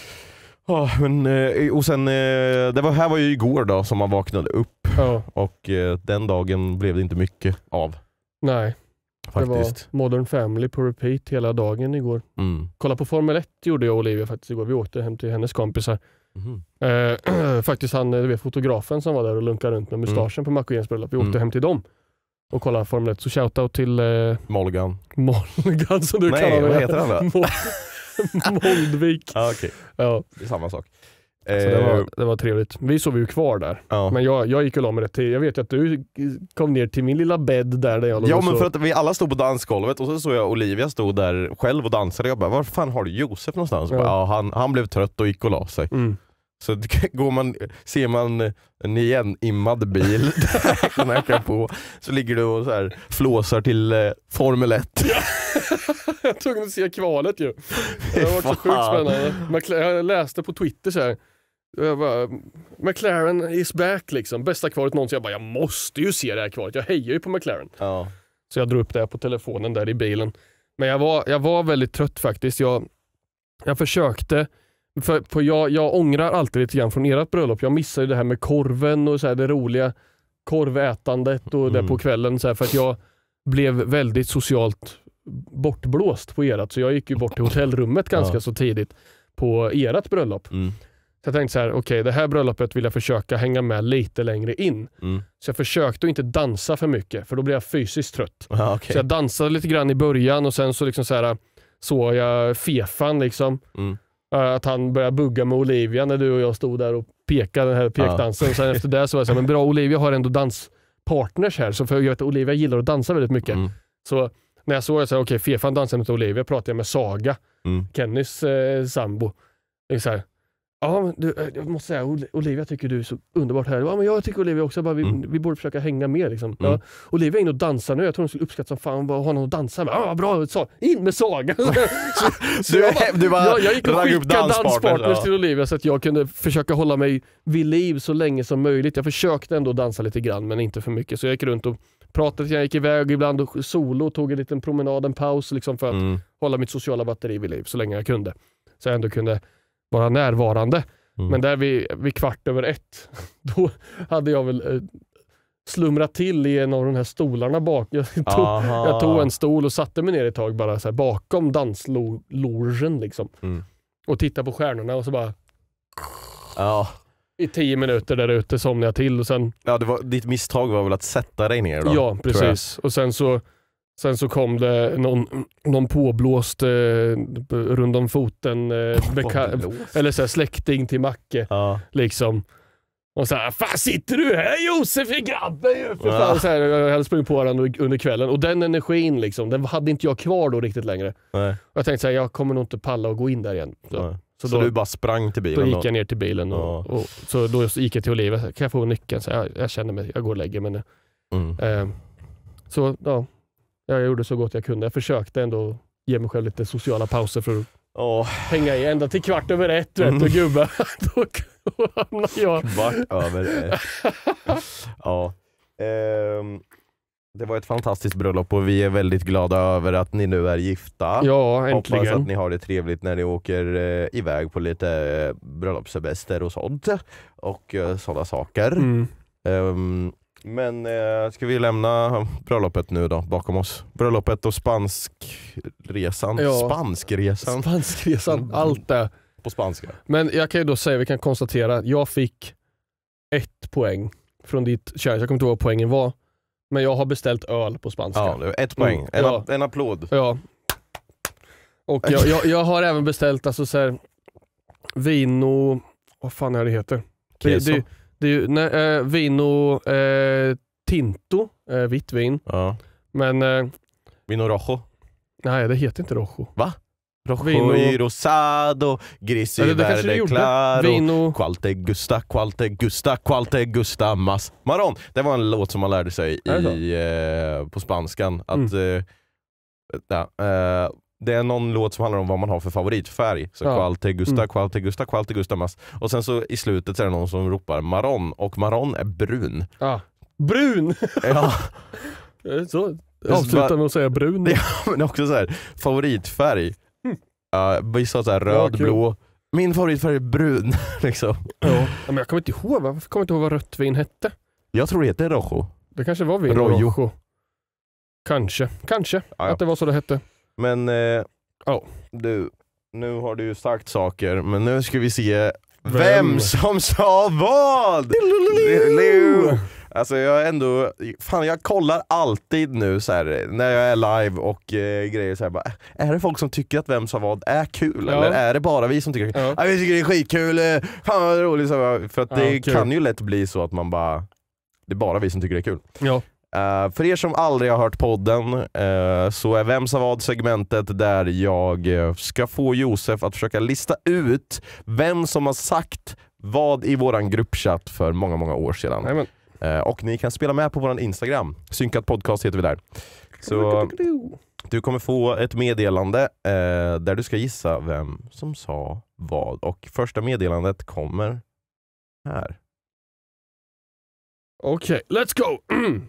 A: Ja, men, eh, och sen, eh, det var, här var ju igår då som man vaknade upp,
B: Ja.
A: och eh, den dagen blev det inte mycket av
B: Nej,
A: faktiskt.
B: det var Modern Family på repeat hela dagen igår.
A: Mm.
B: Kolla på Formel ett gjorde jag och Olivia faktiskt igår. Vi åkte hem till hennes kompisar.
A: Mhm.
B: Eh, faktiskt han, du vet, fotografen som var där och lunkade runt med mustaschen på Macke och Jens bröllop. Vi åkte
A: Mm.
B: hem till dem och kollade Formel ett. Så shoutout till eh,
A: Molgan.
B: Molgan som du
A: Nej,
B: kallar
A: vad
B: mig.
A: heter han då?
B: Mo- Moldvik.
A: Ah, okej.
B: Ja,
A: Det är samma sak.
B: så det var, det var trevligt. Vi sov ju kvar där.
A: Ja.
B: Men jag, jag gick och la mig rätt till. Jag vet ju att du kom ner till min lilla bädd där, där jag låg
A: Ja,
B: och
A: men
B: sov.
A: för att vi alla stod på dansgolvet och så såg jag Olivia stod där själv och dansade. Jag bara, var fan har du Josef någonstans?
B: Ja.
A: Ja. Bara, ja, han, han blev trött och gick och la sig.
B: Mm.
A: Så går man, ser man en igenimmad bil knacka på, så ligger du och så här flåsar till eh, Formel ett.
B: Jag var tvungen att se kvalet ju. Det var också sjukt spännande. McLaren, jag läste på Twitter så här. Jag bara, McLaren is back liksom. Bästa kvalet någonsin. Jag bara, jag måste ju se det här kvalet. Jag hejar ju på McLaren.
A: Ja.
B: Så jag drog upp det här på telefonen där i bilen. Men jag var, jag var väldigt trött faktiskt. Jag, jag försökte. För, för jag, jag ångrar alltid lite grann från ert bröllop. Jag missade det här med korven och så här, det roliga korvätandet och
A: Mm.
B: det på kvällen. Så här, för att jag blev väldigt socialt bortblåst på erat. Så jag gick ju bort till hotellrummet ganska
A: Ja.
B: så tidigt på erat bröllop.
A: Mm.
B: Så jag tänkte så här, okej, okay, det här bröllopet vill jag försöka hänga med lite längre in.
A: Mm.
B: Så jag försökte att inte dansa för mycket, för då blev jag fysiskt trött.
A: Ja, okay.
B: Så jag dansade lite grann i början och sen så liksom så här, såg jag Fefan liksom.
A: Mm.
B: Att han började bugga med Olivia när du och jag stod där och pekade den här pekdansen. Ja. Och sen efter det så var jag så här, men bra, Olivia har ändå danspartners här. Så för jag vet att Olivia gillar att dansa väldigt mycket. Mm. Så när jag såg det så här, okej, okay, Fefan dansar med Olivia, pratade jag med Saga, mm. Kennys eh, sambo. Det är så här, ja, men du, jag måste säga, Olivia tycker du är så underbart här. Ja, men jag tycker Olivia också, bara vi, mm. vi borde försöka hänga med liksom. Mm. Ja, Olivia är inne och dansar nu, jag tror hon skulle uppskatta som fan bara ha någon att dansa med. Ja, bra, så, in med Saga. så, så
A: du,
B: jag, bara,
A: du bara
B: jag, jag gick och skickade danspartners, danspartners
A: ja.
B: till Olivia så att jag kunde försöka hålla mig vid liv så länge som möjligt. Jag försökte ändå dansa lite grann, men inte för mycket. Så jag gick runt och pratade, jag gick iväg ibland och solo, tog en liten promenad, en paus liksom för att mm. hålla mitt sociala batteri vid liv så länge jag kunde. Så jag ändå kunde vara närvarande. Mm. Men där vid, vid kvart över ett, då hade jag väl eh, slumrat till i en av de här stolarna bak. Jag tog, jag tog en stol och satte mig ner ett tag bara så här, bakom danslogen liksom. Mm. Och tittade på stjärnorna och så bara...
A: Ja.
B: I tio minuter där ute somnade jag till och sen...
A: Ja, det var, ditt misstag var väl att sätta dig ner då?
B: Ja, precis. Och sen så... Sen så kom det någon, någon påblåst eh, runt om foten eh, beka- eller så här, släkting till Macke ja. Liksom. Och så här, fan sitter du här Josef i grabben ju för fan. Ja. Så här, jag hade sprungit på varandra under kvällen och den energin liksom, den hade inte jag kvar då riktigt längre. Nej. Och jag tänkte så här, jag kommer nog inte palla och gå in där igen. Så,
A: så,
B: så då,
A: du bara sprang till bilen?
B: Då gick jag ner till bilen och, ja. och, och så då gick jag till Olivia, kan jag få nyckeln? Så jag, jag känner mig, jag går och lägger mig nu. Mm. Eh, så ja. Jag gjorde så gott jag kunde. Jag försökte ändå ge mig själv lite sociala pauser för att oh. hänga i ända till kvart över ett. Mm. Vet du, gubbar. Då hamnar jag.
A: Kvart över ett. Ja. Ehm, det var ett fantastiskt bröllop och vi är väldigt glada över att ni nu är gifta.
B: Ja, äntligen.
A: Hoppas att ni har det trevligt när ni åker eh, iväg på lite eh, bröllopssemester och sånt. Och eh, sådana saker. Mm. Um, Men eh, ska vi lämna bröllopet nu då bakom oss? Bröllopet och spanskresan.
B: Ja.
A: Spanskresan.
B: Spanskresan, allt det.
A: På spanska.
B: Men jag kan ju då säga, vi kan konstatera att jag fick ett poäng från ditt challenge. Jag kommer inte ihåg vad poängen var. Men jag har beställt öl på spanska.
A: Ja, det var ett poäng.
B: Mm,
A: En,
B: ja.
A: en applåd.
B: Ja. Och jag, jag, jag har även beställt alltså så här, vino... Vad fan är det heter?
A: Queso.
B: Det, det, det är ju nej, eh, vino eh, tinto, eh, vitt vin.
A: Ja.
B: Men eh,
A: Vino rojo.
B: nej, det heter inte rojo.
A: Rojo
B: Vino-
A: y rosado, gris y
B: Eller det kanske det
A: verde
B: gjorde.
A: claro.
B: Vino...
A: Qual te gusta, qual te gusta, qual te gusta mas. Maron, det var en låt som man lärde sig
B: Är det
A: i, eh, på spanskan. Att, eh, ja, eh, det är någon låt som handlar om vad man har för favoritfärg. Så
B: Ja.
A: qual te gusta,
B: Mm.
A: qual te gusta, qual te gusta mas. Och sen så i slutet så är det någon som ropar maron. Och maron är brun.
B: Ah. Brun!
A: Ja,
B: Så avslutar med att säga brun.
A: Ja, men också så här favoritfärg. Uh, vissa har så här röd,
B: Ja, kul.
A: blå. Min favoritfärg är brun. liksom.
B: Ja. Men jag kommer inte ihåg, varför kommer jag inte ihåg vad rött vin hette?
A: Jag tror det heter rojo.
B: Det kanske var vin
A: Rojo.
B: rojo. Kanske, kanske
A: Ja, ja.
B: att det var så det hette.
A: Men eh,
B: Ja.
A: du, nu har du ju sagt saker, men nu ska vi se vem,
B: Vem?
A: som sa vad! Lulu. Alltså jag är ändå, fan jag kollar alltid nu så här, när jag är live och eh, grejer så här, bara, är det folk som tycker att vem sa vad är kul?
B: Ja.
A: Eller är det bara vi som tycker att
B: Ja.
A: ah, vi tycker det är skitkul, eh, fan vad roligt, så här, för att
B: Ja,
A: det
B: kul.
A: kan ju lätt bli så att man bara, det är bara vi som tycker det är kul.
B: Ja.
A: Uh, för er som aldrig har hört podden uh, så är Vem sa vad segmentet där jag uh, ska få Josef att försöka lista ut vem som har sagt vad i våran gruppchatt för många, många år sedan.
B: Nej, men.
A: Uh, och ni kan spela med på våran Instagram. Synkat podcast heter vi där. Så du kommer få ett meddelande uh, där du ska gissa vem som sa vad. Och första meddelandet kommer här.
B: Okej, okay, let's go!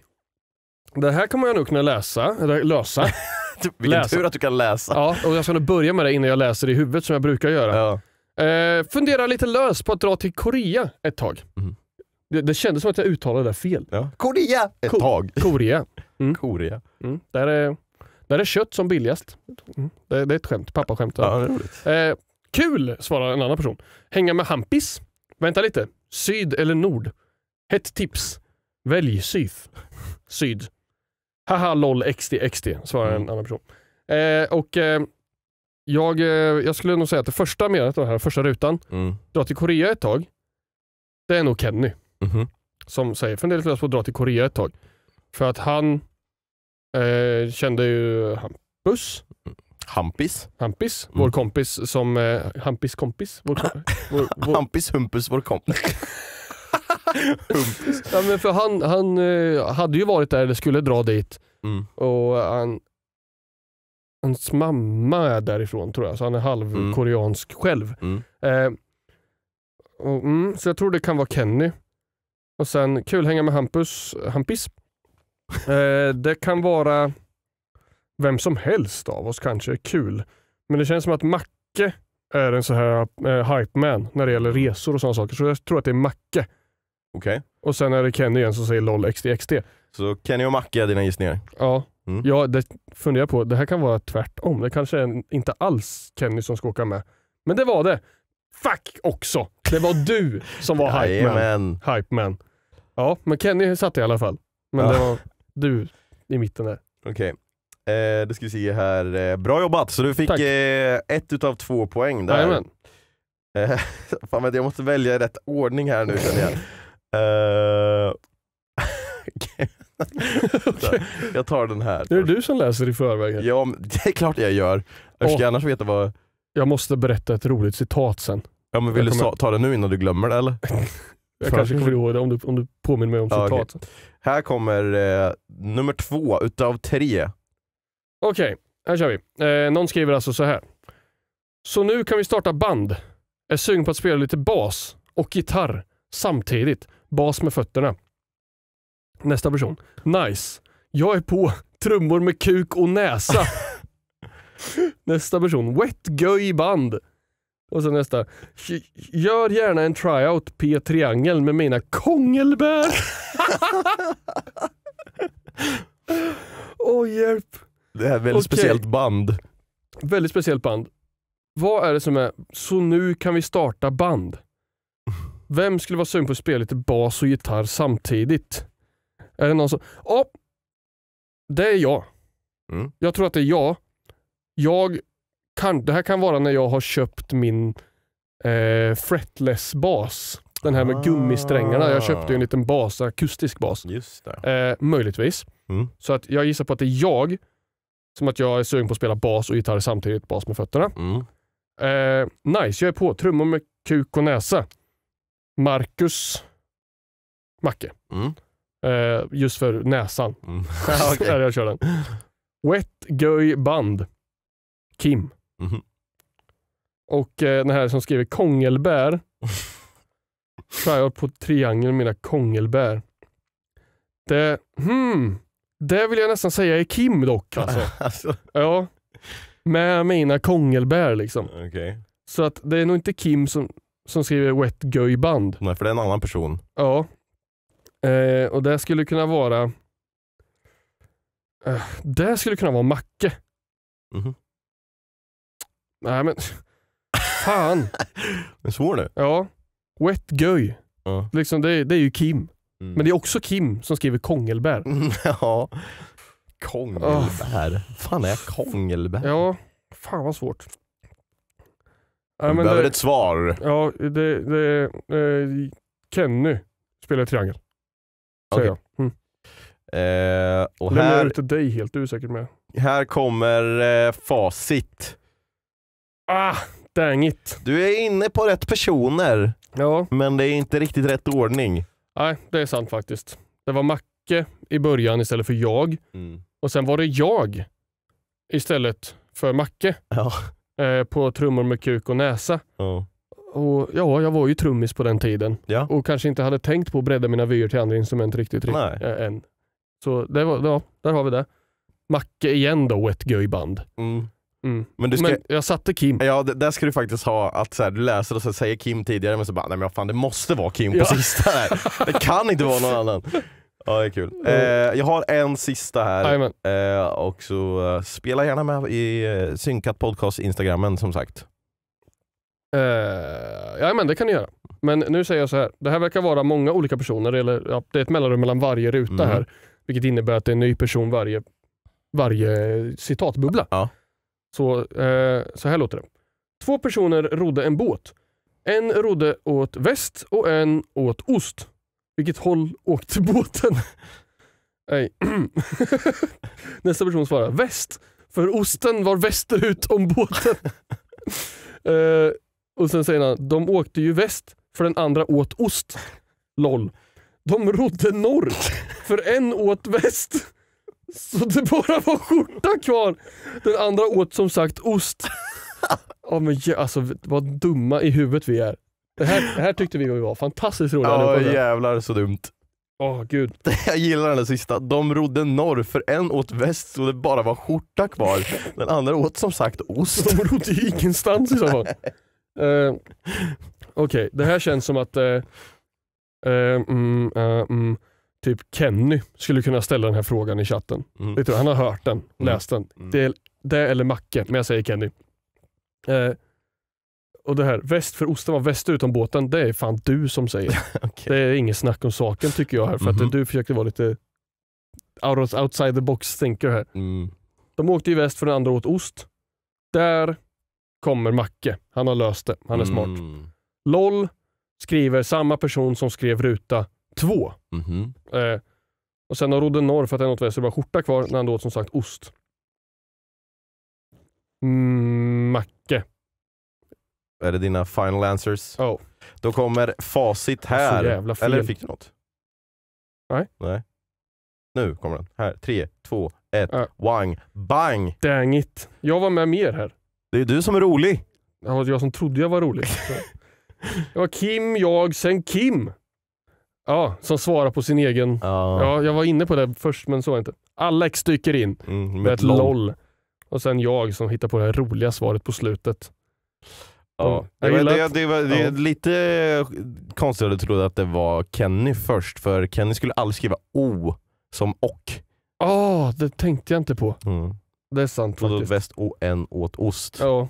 B: Det här kommer jag nog kunna läsa, eller lösa.
A: Vilken
B: Läsa.
A: tur att du kan läsa.
B: Ja, och jag ska nog börja med det innan jag läser det i huvudet som jag brukar göra.
A: Ja.
B: Eh, fundera lite lös på att dra till Korea ett tag.
A: Mhm.
B: Det, det kändes som att jag uttalade det fel.
A: Ja. Korea! Ett
B: Ko-
A: tag.
B: Korea. Mm.
A: Korea.
B: Mm. Där, är, där är kött som billigast. Mm. Det, det är ett skämt, pappa skämtar.
A: Ja, det är roligt.
B: Eh, kul, svarar en annan person. Hänga med hampis. Vänta lite. Syd eller nord? Hett tips. Välj syf. Syd. Haha lol xd xd, svarar
A: Mm.
B: en annan person. Eh, och eh, jag, eh, jag skulle nog säga att det första med den här första rutan,
A: Mm.
B: dra till Korea ett tag, det är nog Kenny
A: Mhm.
B: som säger fundera lite på att dra till Korea ett tag. För att han eh, kände ju Hampus,
A: Hampis.
B: Hampis,
A: Mm.
B: vår kompis som eh, Hampis kompis. Vår, kom- vår, vår,
A: Hampis Humpus vår kompis. Humpis.
B: ja, men för han, han eh, hade ju varit där eller skulle dra dit
A: Mm.
B: och han, hans mamma är därifrån tror jag, så han är halvkoreansk själv.
A: Mm.
B: Eh, och, mm, så jag tror det kan vara Kenny. Och sen kul hänga med Hampus, Hampis. Eh, det kan vara vem som helst av oss kanske, kul. Men det känns som att Macke är en så här eh, hype man när det gäller resor och sådana saker. Så jag tror att det är Macke.
A: Okej.
B: Och sen är det Kenny igen som säger lol xd xd.
A: Så Kenny och Macke är dina gissningar.
B: Ja,
A: Mm.
B: ja det funderar jag på. Det här kan vara tvärtom. Det kanske är inte alls Kenny som ska åka med. Men det var det. Fuck också! Det var du som var hype man.
A: Jajamän.
B: Hype man. Ja, men Kenny satt i alla fall. Men
A: Ja.
B: det var du i mitten där.
A: Okej. Eh, det ska vi se här. Eh, bra jobbat. Så du fick
B: Tack.
A: eh, ett utav två poäng där.
B: Jajamän.
A: Eh, fan, men jag måste välja i rätt ordning här nu känner jag. Eh,
B: Okej.
A: Jag tar den här.
B: Det är du som läser i förväg. här.
A: Ja, men det är klart jag gör. Jag ska
B: Åh.
A: annars veta vad...
B: Jag måste berätta ett roligt citat sen.
A: Ja, men vill
B: Jag
A: du
B: kommer-
A: sa- ta det nu innan du glömmer det eller?
B: Jag
A: För-
B: kanske kommer ihåg det om du, om du påminner mig om
A: Ja,
B: citat.
A: okej. Här kommer eh, nummer två utav tre.
B: Okej, här kör vi. Eh, någon skriver alltså så här. Så nu kan vi starta band. Är sugen på att spela lite bas och gitarr samtidigt. Bas med fötterna. Nästa person. Nice. Jag är på trummor med kuk och näsa. Nästa person. Wet göj band. Och så nästa. Gör gärna en tryout P-triangel med mina kongelbär. Åh, oh, hjälp.
A: Det är ett väldigt okay. speciellt band.
B: Väldigt speciellt band. Vad är det som är så nu kan vi starta band? Vem skulle vara sugen på att spela lite bas och gitarr samtidigt? Är det någon som... Ja, det är jag. Mm. Jag tror att det är jag. Jag kan... Det här kan vara när jag har köpt min eh, fretless bas. Den här med ah. gummisträngarna. Jag köpte ju en liten bas, akustisk bas.
A: Just det.
B: Eh, möjligtvis. Mm. Så att jag gissar på att det är jag. Som att jag är sugen på att spela bas och gitarr samtidigt. Bas med fötterna. Mm. Eh, nice, jag är på. Trummor med kuk och näsa. Marcus Macke. Mm. Eh, just för näsan. Mm. Okay. Där jag kör den. Wet Göj Band. Kim. Mm. Och eh, den här som skriver kongelbär. Tryout på triangeln mina kongelbär. Det, hmm, det vill jag nästan säga är Kim dock. Alltså. alltså. Ja. Med mina kongelbär liksom.
A: Okay.
B: Så att det är nog inte Kim som, som skriver Wet Göj Band.
A: Nej, för det är en annan person.
B: Ja. Eh, och det skulle kunna vara eh, det skulle kunna vara Macke. Mm-hmm. Nej men fan.
A: Det är svårt nu.
B: Ja. Wet Göj. Ja. Liksom det, det är ju Kim. Mm. Men det är också Kim som skriver kongelbär.
A: Ja. Kongelbär. Oh. Fan är kongelbär?
B: Ja. Fan vad svårt.
A: Du ja, behöver det, ett svar.
B: Ja, det, det eh, Kenny spelar triangel.
A: Okay.
B: Jag. Mm.
A: Eh, och
B: Lämnar
A: här,
B: ut till dig helt du är säkert med.
A: Här kommer eh, facit.
B: Ah, dang it.
A: Du är inne på rätt personer.
B: Ja.
A: Men det är inte riktigt rätt ordning.
B: Nej, det är sant faktiskt. Det var Macke i början istället för jag. Mm. Och sen var det jag istället för Macke.
A: Ja.
B: Eh, på trummor med kuk och näsa.
A: Ja.
B: Och ja, jag var ju trummis på den tiden.
A: Ja.
B: Och kanske inte hade tänkt på att bredda mina vyer till andra instrument riktigt, riktigt äh, än. Så det var, ja, där har vi det. Macke igen då, Wet Göj Band.
A: Mm.
B: Mm.
A: Men, du ska,
B: men jag satte Kim.
A: Ja, det, där ska du faktiskt ha att så här, du läser och så säger Kim tidigare, men så bara, nej men fan det måste vara Kim på ja. sista här. Det kan inte vara någon annan. Ja, det är kul. Mm. Eh, jag har en sista här. Eh, och så uh, spela gärna med i uh, Synkat Podcast Instagrammen som sagt.
B: Uh, ja, men det kan ni göra. Men nu säger jag så här. Det här verkar vara många olika personer. Eller, ja, det är ett mellanrum mellan varje ruta mm. här. Vilket innebär att det är en ny person varje, varje citatbubbla.
A: Ja.
B: Så, uh, så här låter det. Två personer rodde en båt. En rodde åt väst och en åt ost. Vilket håll åkte båten? Nej. Nästa person svarar väst. För osten var västerut om båten. uh, och sen säger han, de åkte ju väst för den andra åt ost. Lol. De rodde norr för en åt väst. Så det bara var skjorta kvar. Den andra åt som sagt ost. Ja, men ja, alltså vad dumma i huvudet vi är. Det här, det här tyckte vi var fantastiskt roligt.
A: Ja, jävlar så dumt.
B: Åh, oh, gud.
A: Jag gillar den där sista. De rodde norr för en åt väst så det bara var skjorta kvar. Den andra åt som sagt ost.
B: De rodde ju ingenstans i så fall. uh, Okej, okay. Det här känns som att uh, uh, mm, uh, mm, typ Kenny skulle kunna ställa den här frågan i chatten. Mm. Vet du, han har hört den, läst den. Mm. Det, det eller Macke, men jag säger Kenny. Uh, Och det här, väst för osten var väst utom båten, det är fan du som säger. Okay. Det är ingen snack om saken tycker jag här, för mm-hmm. att du försökte vara lite out, outside the box thinker här. Mm. De åkte i väst för den andra åt ost. Där kommer Macke. Han har löst det. Han är smart. Mm. LOL skriver samma person som skrev ruta två. Mm-hmm. Eh, och sen har rodde norr för att den åt väst så var skjorta kvar när han åt som sagt ost. Mm, Macke.
A: Är det dina final answers?
B: Oh.
A: Då kommer facit här. Eller fick du något?
B: Nej.
A: Nej. Nu kommer den. Här. Tre, två, ett. Äh. Wang. Bang!
B: Dang it. Jag var med mer här.
A: Det är du som är rolig.
B: Det var jag som trodde jag var rolig. Det var Kim, jag, sen Kim. Ja, som svarar på sin egen.
A: Ja.
B: Ja, jag var inne på det först men så inte. Alex dyker in
A: mm, med,
B: med ett LOL. Och sen jag som hittar på det här roliga svaret på slutet.
A: Ja.
B: Jag
A: Det, var,
B: gillar
A: det,
B: att-
A: det, var, det är
B: ja.
A: lite konstigt att du trodde att det var Kenny först, för Kenny skulle aldrig skriva O som och.
B: Åh, det tänkte jag inte på.
A: Mm.
B: Det är sant
A: Och då
B: faktiskt.
A: väst och en åt ost.
B: Ja.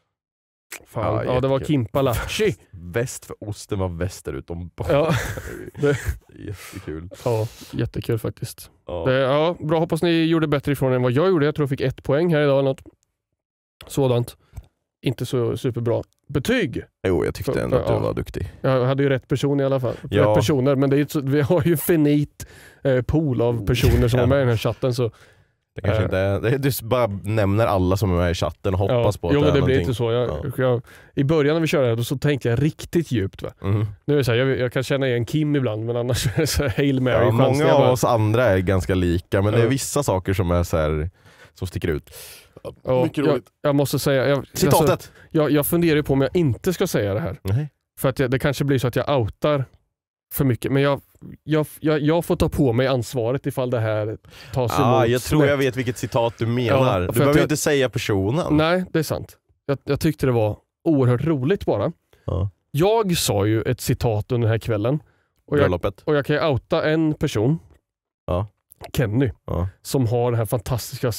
B: Fan,
A: Ja,
B: ja, det var
A: jättekul.
B: Kimpalachi.
A: Väst för osten var västerut om
B: Ja. Det-
A: Jättekul.
B: Ja, jättekul faktiskt.
A: Ja.
B: Det, ja, bra, hoppas ni gjorde bättre ifrån än vad jag gjorde. Jag tror jag fick ett poäng här idag eller något sådant. Inte så superbra. Betyg!
A: Jo, jag tyckte
B: För-
A: ändå att du
B: ja.
A: var duktig.
B: Jag hade ju rätt person i alla fall.
A: Ja.
B: Rätt personer, men det är ju så, vi har ju finit eh, pool av personer som
A: Ja.
B: var med i den här chatten. Så,
A: Det kanske
B: Äh.
A: inte är, det, du bara nämner alla som är med i chatten och hoppas
B: ja.
A: på att
B: Jo,
A: det
B: men
A: är
B: det blir
A: någonting.
B: inte så. Jag,
A: Ja.
B: jag, I början när vi körde det här, så tänkte jag riktigt djupt. Va?
A: Mhm.
B: Nu är det så här, jag, jag kan känna igen Kim ibland, men annars är det så här, Hail Mary.
A: Ja,
B: chansningar
A: många av
B: bara.
A: oss andra är ganska lika, men det är
B: Ja.
A: vissa saker som är så här, som sticker ut.
B: Ja,
A: Mycket
B: jag,
A: roligt.
B: jag måste säga, jag,
A: Citatet!
B: Alltså, jag, jag funderar ju på om jag inte ska säga det här.
A: Nej.
B: För att jag, det kanske blir så att jag outar för mycket. Men jag, jag, jag, jag får ta på mig ansvaret ifall det här tas emot
A: Ah, jag tror
B: snett.
A: jag vet vilket citat du menar.
B: Ja, för
A: du
B: att
A: behöver
B: jag-
A: inte säga personen.
B: Nej, det är sant. Jag, jag tyckte det var oerhört roligt bara.
A: Ja.
B: Jag sa ju ett citat under den här kvällen. Och jag,
A: Bröllopet.
B: och jag kan ju outa en person,
A: Ja.
B: Kenny,
A: Ja.
B: som har den här fantastiska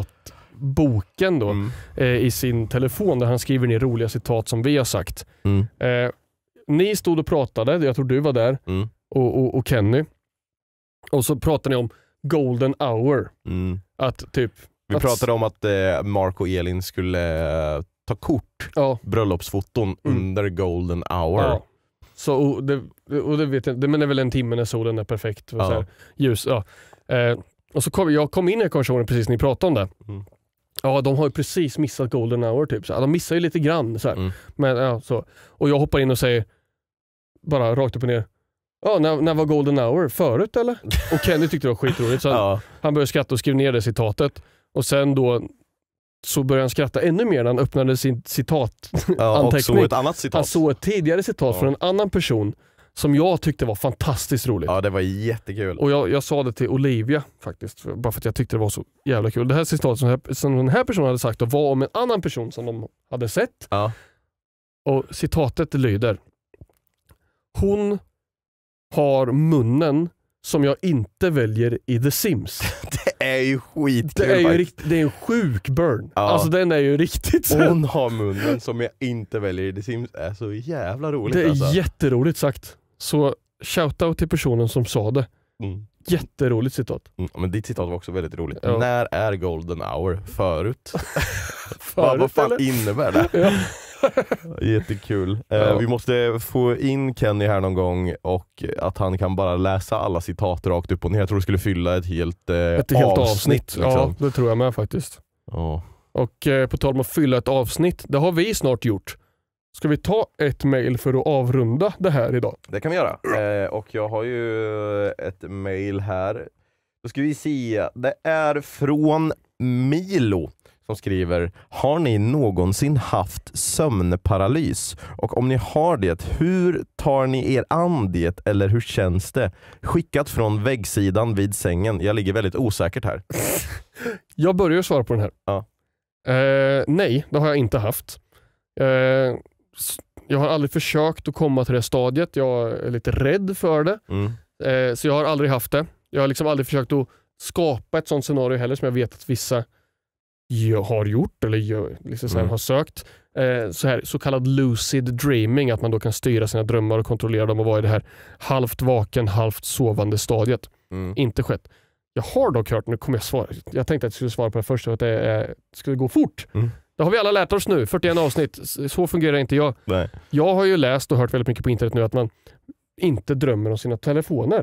B: citatboken då,
A: Mm.
B: eh, i sin telefon där han skriver ner roliga citat som vi har sagt.
A: Mm.
B: Eh, ni stod och pratade, jag tror du var där,
A: Mm.
B: och, och, och Kenny. Och så pratade ni om golden hour.
A: Mm.
B: Att typ...
A: Vi
B: att,
A: pratade om att eh, Mark och Elin skulle eh, ta kort,
B: Ja,
A: bröllopsfoton,
B: Mm.
A: under golden hour.
B: ja. Så, och det, och det vet jag inte, men det är väl en timme när solen är perfekt. Och
A: Ja.
B: så här, ljus. Ja. Eh, och så kom jag kom in i konversationen precis när ni pratade om det.
A: Mm.
B: Ja, de har ju precis missat golden hour. Typ. Så, ja, de missar ju lite grann. Så här.
A: Mm.
B: Men, ja, så. Och jag hoppar in och säger bara rakt upp och ner. Ja, när, när var golden hour? Förut eller? Och Kenny tyckte det var skitroligt. Så han,
A: Ja.
B: han började skratta och skrev ner det citatet. Och sen då så började han skratta ännu mer när han öppnade sin citat.
A: Ja, och
B: Anteckning.
A: så ett annat citat.
B: Han såg ett tidigare citat
A: Ja.
B: från en annan person som jag tyckte var fantastiskt roligt.
A: Ja, det var jättekul.
B: Och jag, jag sa det till Olivia faktiskt, för, bara för att jag tyckte det var så jävla kul. Det här citatet som, här, som den här personen hade sagt då, var om en annan person som de hade sett.
A: Ja.
B: Och citatet lyder: hon har munnen som jag inte väljer i The Sims.
A: Det är ju skitkul
B: Det är ju
A: faktiskt.
B: rikt, det är en sjuk burn.
A: Ja.
B: Alltså den är ju riktigt så.
A: Hon har munnen som jag inte väljer i The Sims, är så jävla roligt.
B: Det är
A: alltså.
B: jätteroligt sagt. Så shoutout till personen som sa det.
A: Mm.
B: Jätteroligt citat.
A: Mm, men ditt citat var också väldigt roligt.
B: Ja.
A: När är golden hour? Förut?
B: Förut,
A: ja, vad fan
B: eller?
A: innebär det?
B: Ja.
A: Jättekul.
B: Ja.
A: Eh, vi måste få in Kenny här någon gång, och att han kan bara läsa alla citat rakt upp och ner. Jag tror det skulle fylla ett helt, eh,
B: Ett helt avsnitt.
A: avsnitt.
B: Ja,
A: liksom.
B: det tror jag med faktiskt.
A: Ja.
B: Och eh, på tal om att fylla ett avsnitt, det har vi snart gjort. Ska vi ta ett mejl för att avrunda det här idag?
A: Det kan vi göra. Eh, och jag har ju ett mail här. Då ska vi se. Det är från Milo som skriver: har ni någonsin haft sömnparalys? Och om ni har det, hur tar ni er an det, eller hur känns det? Skickat från väggsidan vid sängen. Jag ligger väldigt osäkert här.
B: Jag börjar svara på den här.
A: Ja.
B: Eh, nej, det har jag inte haft. Eh, s- jag har aldrig försökt att komma till det stadiet. Jag är lite rädd för det.
A: Mm.
B: Eh, så jag har aldrig haft det. Jag har liksom aldrig försökt att skapa ett sånt scenario heller, som jag vet att vissa jag har gjort eller gör, liksom så här,
A: Mm.
B: har sökt. Eh, så, här, så kallad lucid dreaming, att man då kan styra sina drömmar och kontrollera dem och vara i det här halvt vaken, halvt sovande stadiet.
A: Mm.
B: Inte skett. Jag har dock hört, nu kommer jag svara, jag tänkte att jag skulle svara på det först så att det eh, skulle gå fort.
A: Mm.
B: Det har vi alla lärt oss nu, fyrtioen avsnitt. S- Så fungerar inte jag.
A: Nej.
B: Jag har ju läst och hört väldigt mycket på internet nu att man inte drömmer om sina telefoner.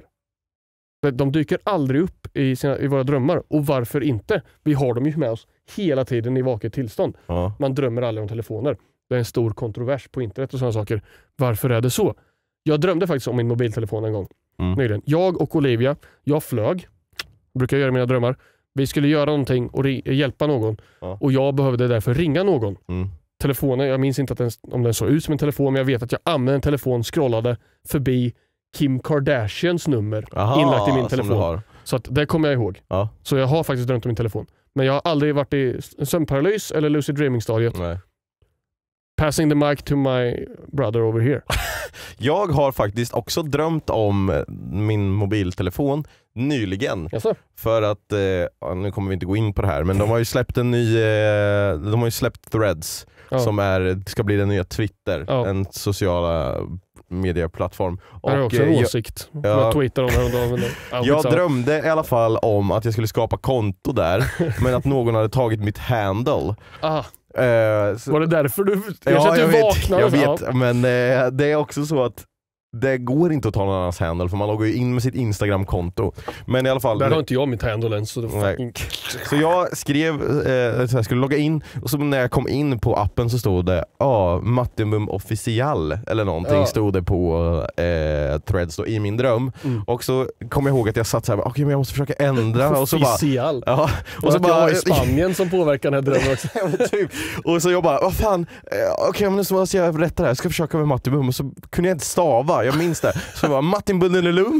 B: De dyker aldrig upp i, sina, i våra drömmar. Och varför inte? Vi har dem ju med oss hela tiden i vaket tillstånd.
A: Ja.
B: Man drömmer aldrig om telefoner. Det är en stor kontrovers på internet och sådana saker. Varför är det så? Jag drömde faktiskt om min mobiltelefon en gång.
A: Mm.
B: Nyligen. Jag och Olivia, jag flög. Brukar göra i mina drömmar. Vi skulle göra någonting och ri- hjälpa någon.
A: Ja.
B: Och jag behövde därför ringa någon.
A: Mm.
B: Telefonen, jag minns inte att den, om den såg ut som en telefon, men jag vet att jag använde en telefon, scrollade förbi Kim Kardashians nummer
A: Aha,
B: inlagt i min
A: som
B: telefon.
A: du har.
B: Så att det kommer jag ihåg.
A: Ja.
B: Så jag har faktiskt drömt om min telefon. Men jag har aldrig varit i sömnparalys eller lucid dreaming stadiet.
A: Nej.
B: Passing the mic to my brother over here.
A: Jag har faktiskt också drömt om min mobiltelefon nyligen.
B: Jaså?
A: För att, eh, nu kommer vi inte gå in på det här, men de har ju släppt en ny, eh, de har ju släppt Threads
B: Ja.
A: som är, ska bli den nya Twitter,
B: Ja.
A: en sociala medieplattform.
B: Jag har också en
A: eh,
B: åsikt.
A: ja.
B: Jag tweetar om häromdagen. Men ja,
A: jag
B: skitsamma.
A: drömde i alla fall om att jag skulle skapa konto där, men att någon hade tagit mitt handle.
B: Ah,
A: Eh, så,
B: var det därför du... Jag
A: ja,
B: känner att
A: jag
B: du
A: vet,
B: vaknade.
A: jag
B: och så,
A: vet
B: ja.
A: men eh, det är också så att det går inte att ta någon annans handle för man loggar ju in med sitt Instagram-konto. Men i alla fall...
B: Där har inte jag mitt handle än. Så, det
A: Nej.
B: fucking...
A: så jag skrev, eh, så jag skulle logga in och så när jag kom in på appen så stod det ah, Mattimum official eller någonting
B: Ja.
A: stod det på eh, Threads då, i min dröm.
B: Mm.
A: Och så kom jag ihåg att jag satt så här, okej okay, men jag måste försöka ändra och så bara...
B: Official.
A: Ja,
B: Och
A: och så
B: att
A: bara...
B: jag var i Spanien som påverkar den här drömmen också.
A: Ja, men typ. Och så jag bara, vad fan, eh, okej okay, men nu måste jag rätta det här, jag ska försöka med Mattimum och så kunde jag inte stava, jag minns det. Så jag bara, Mattimbundelelum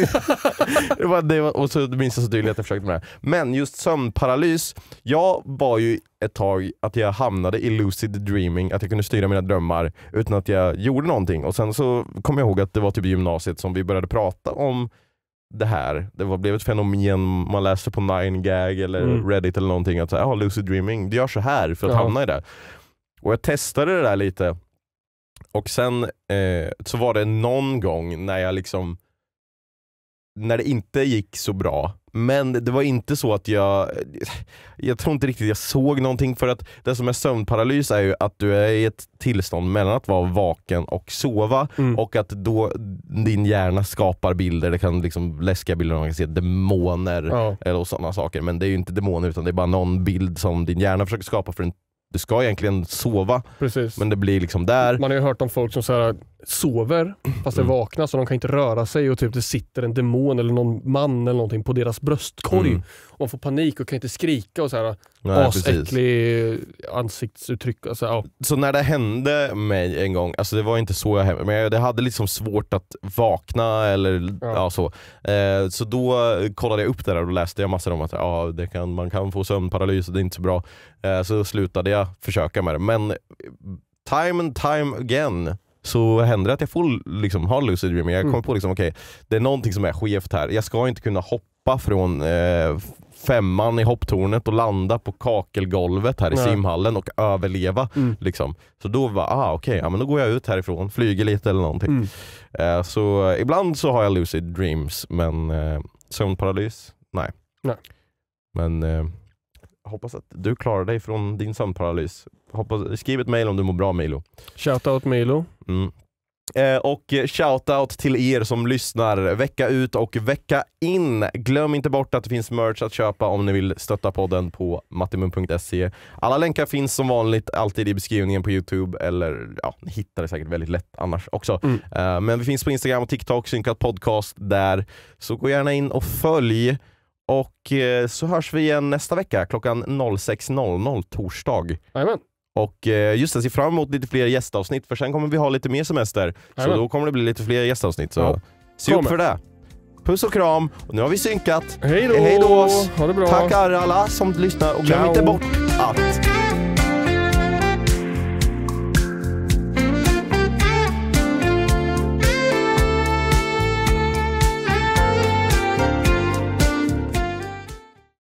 A: det var det var, och så minns jag så tydligt att jag försökte med det. Men just sömnparalys, jag var ju ett tag att jag hamnade i lucid dreaming, att jag kunde styra mina drömmar utan att jag gjorde någonting. Och sen så kom jag ihåg att det var typ i gymnasiet som vi började prata om det här. Det var, blev ett fenomen, man läste på nine gag eller
B: Mm.
A: Reddit eller någonting att ja, lucid dreaming, det gör så här för att
B: Ja.
A: hamna i det. Och jag testade det där lite. Och sen eh, så var det någon gång när jag liksom när det inte gick så bra, men det var inte så att jag jag tror inte riktigt jag såg någonting, för att det som är sömnparalys är ju att du är i ett tillstånd mellan att vara vaken och sova
B: Mm.
A: och att då din hjärna skapar bilder, det kan liksom läskiga bilder, man kan se demoner
B: Ja.
A: eller sådana saker, men det är ju inte demoner utan det är bara någon bild som din hjärna försöker skapa, för en, du ska egentligen sova
B: Precis.
A: men det blir liksom där.
B: Man har ju hört om folk som så här, sover fast
A: Mm.
B: är vakna så de kan inte röra sig och typ det sitter en demon eller någon man eller någonting på deras bröstkorg.
A: Mm.
B: Och man får panik och kan inte skrika och så här
A: Nej, precis.
B: asäcklig ansiktsuttryck. Alltså, ja.
A: Så när det hände mig en gång, alltså det var inte så jag hände, men jag det hade liksom svårt att vakna eller ja.
B: Ja.
A: så. Eh, så då kollade jag upp det där och läste jag massor om att ja, det kan, man kan få sömnparalys och det är inte så bra. Eh, så slutade jag försöka med det. Men time and time again så händer det att jag får liksom ha lucid dreaming. Jag kommer
B: Mm.
A: på liksom okej, okay, det är någonting som är skevt här. Jag ska inte kunna hoppa från eh, femman i hopptornet och landa på kakelgolvet här i
B: Nej.
A: simhallen och överleva.
B: Mm.
A: Liksom. Så då var ah, okej, okay, ja, men då går jag ut härifrån, flyger lite eller någonting.
B: Mm.
A: Eh, så eh, ibland så har jag lucid dreams, men eh, sömnparalys, nej.
B: Nej.
A: Men eh, hoppas att du klarar dig från din sömnparalys. Hoppas, skriv ett mejl om du mår bra, Milo.
B: Shoutout Milo.
A: Mm. Eh, och shoutout till er som lyssnar vecka ut och vecka in. Glöm inte bort att det finns merch att köpa om ni vill stötta podden på mattimum punkt se. Alla länkar finns som vanligt alltid i beskrivningen på YouTube, eller ja, ni hittar det säkert väldigt lätt annars också.
B: Mm.
A: Eh, men vi finns på Instagram och TikTok, synkat podcast där. Så gå gärna in och följ. Och eh, så hörs vi igen nästa vecka klockan sex noll noll torsdag.
B: Amen.
A: Och eh, just det, se fram emot lite fler gästavsnitt, för sen kommer vi ha lite mer semester. Så
B: Amen.
A: då kommer det bli lite fler gästavsnitt. Så
B: Ja.
A: se upp
B: Kommer.
A: för det. Puss och kram. Och nu har vi synkat.
B: Hej då!
A: Hej då.
B: Ha det bra!
A: Tackar alla som lyssnar och glöm
B: Ciao.
A: inte bort att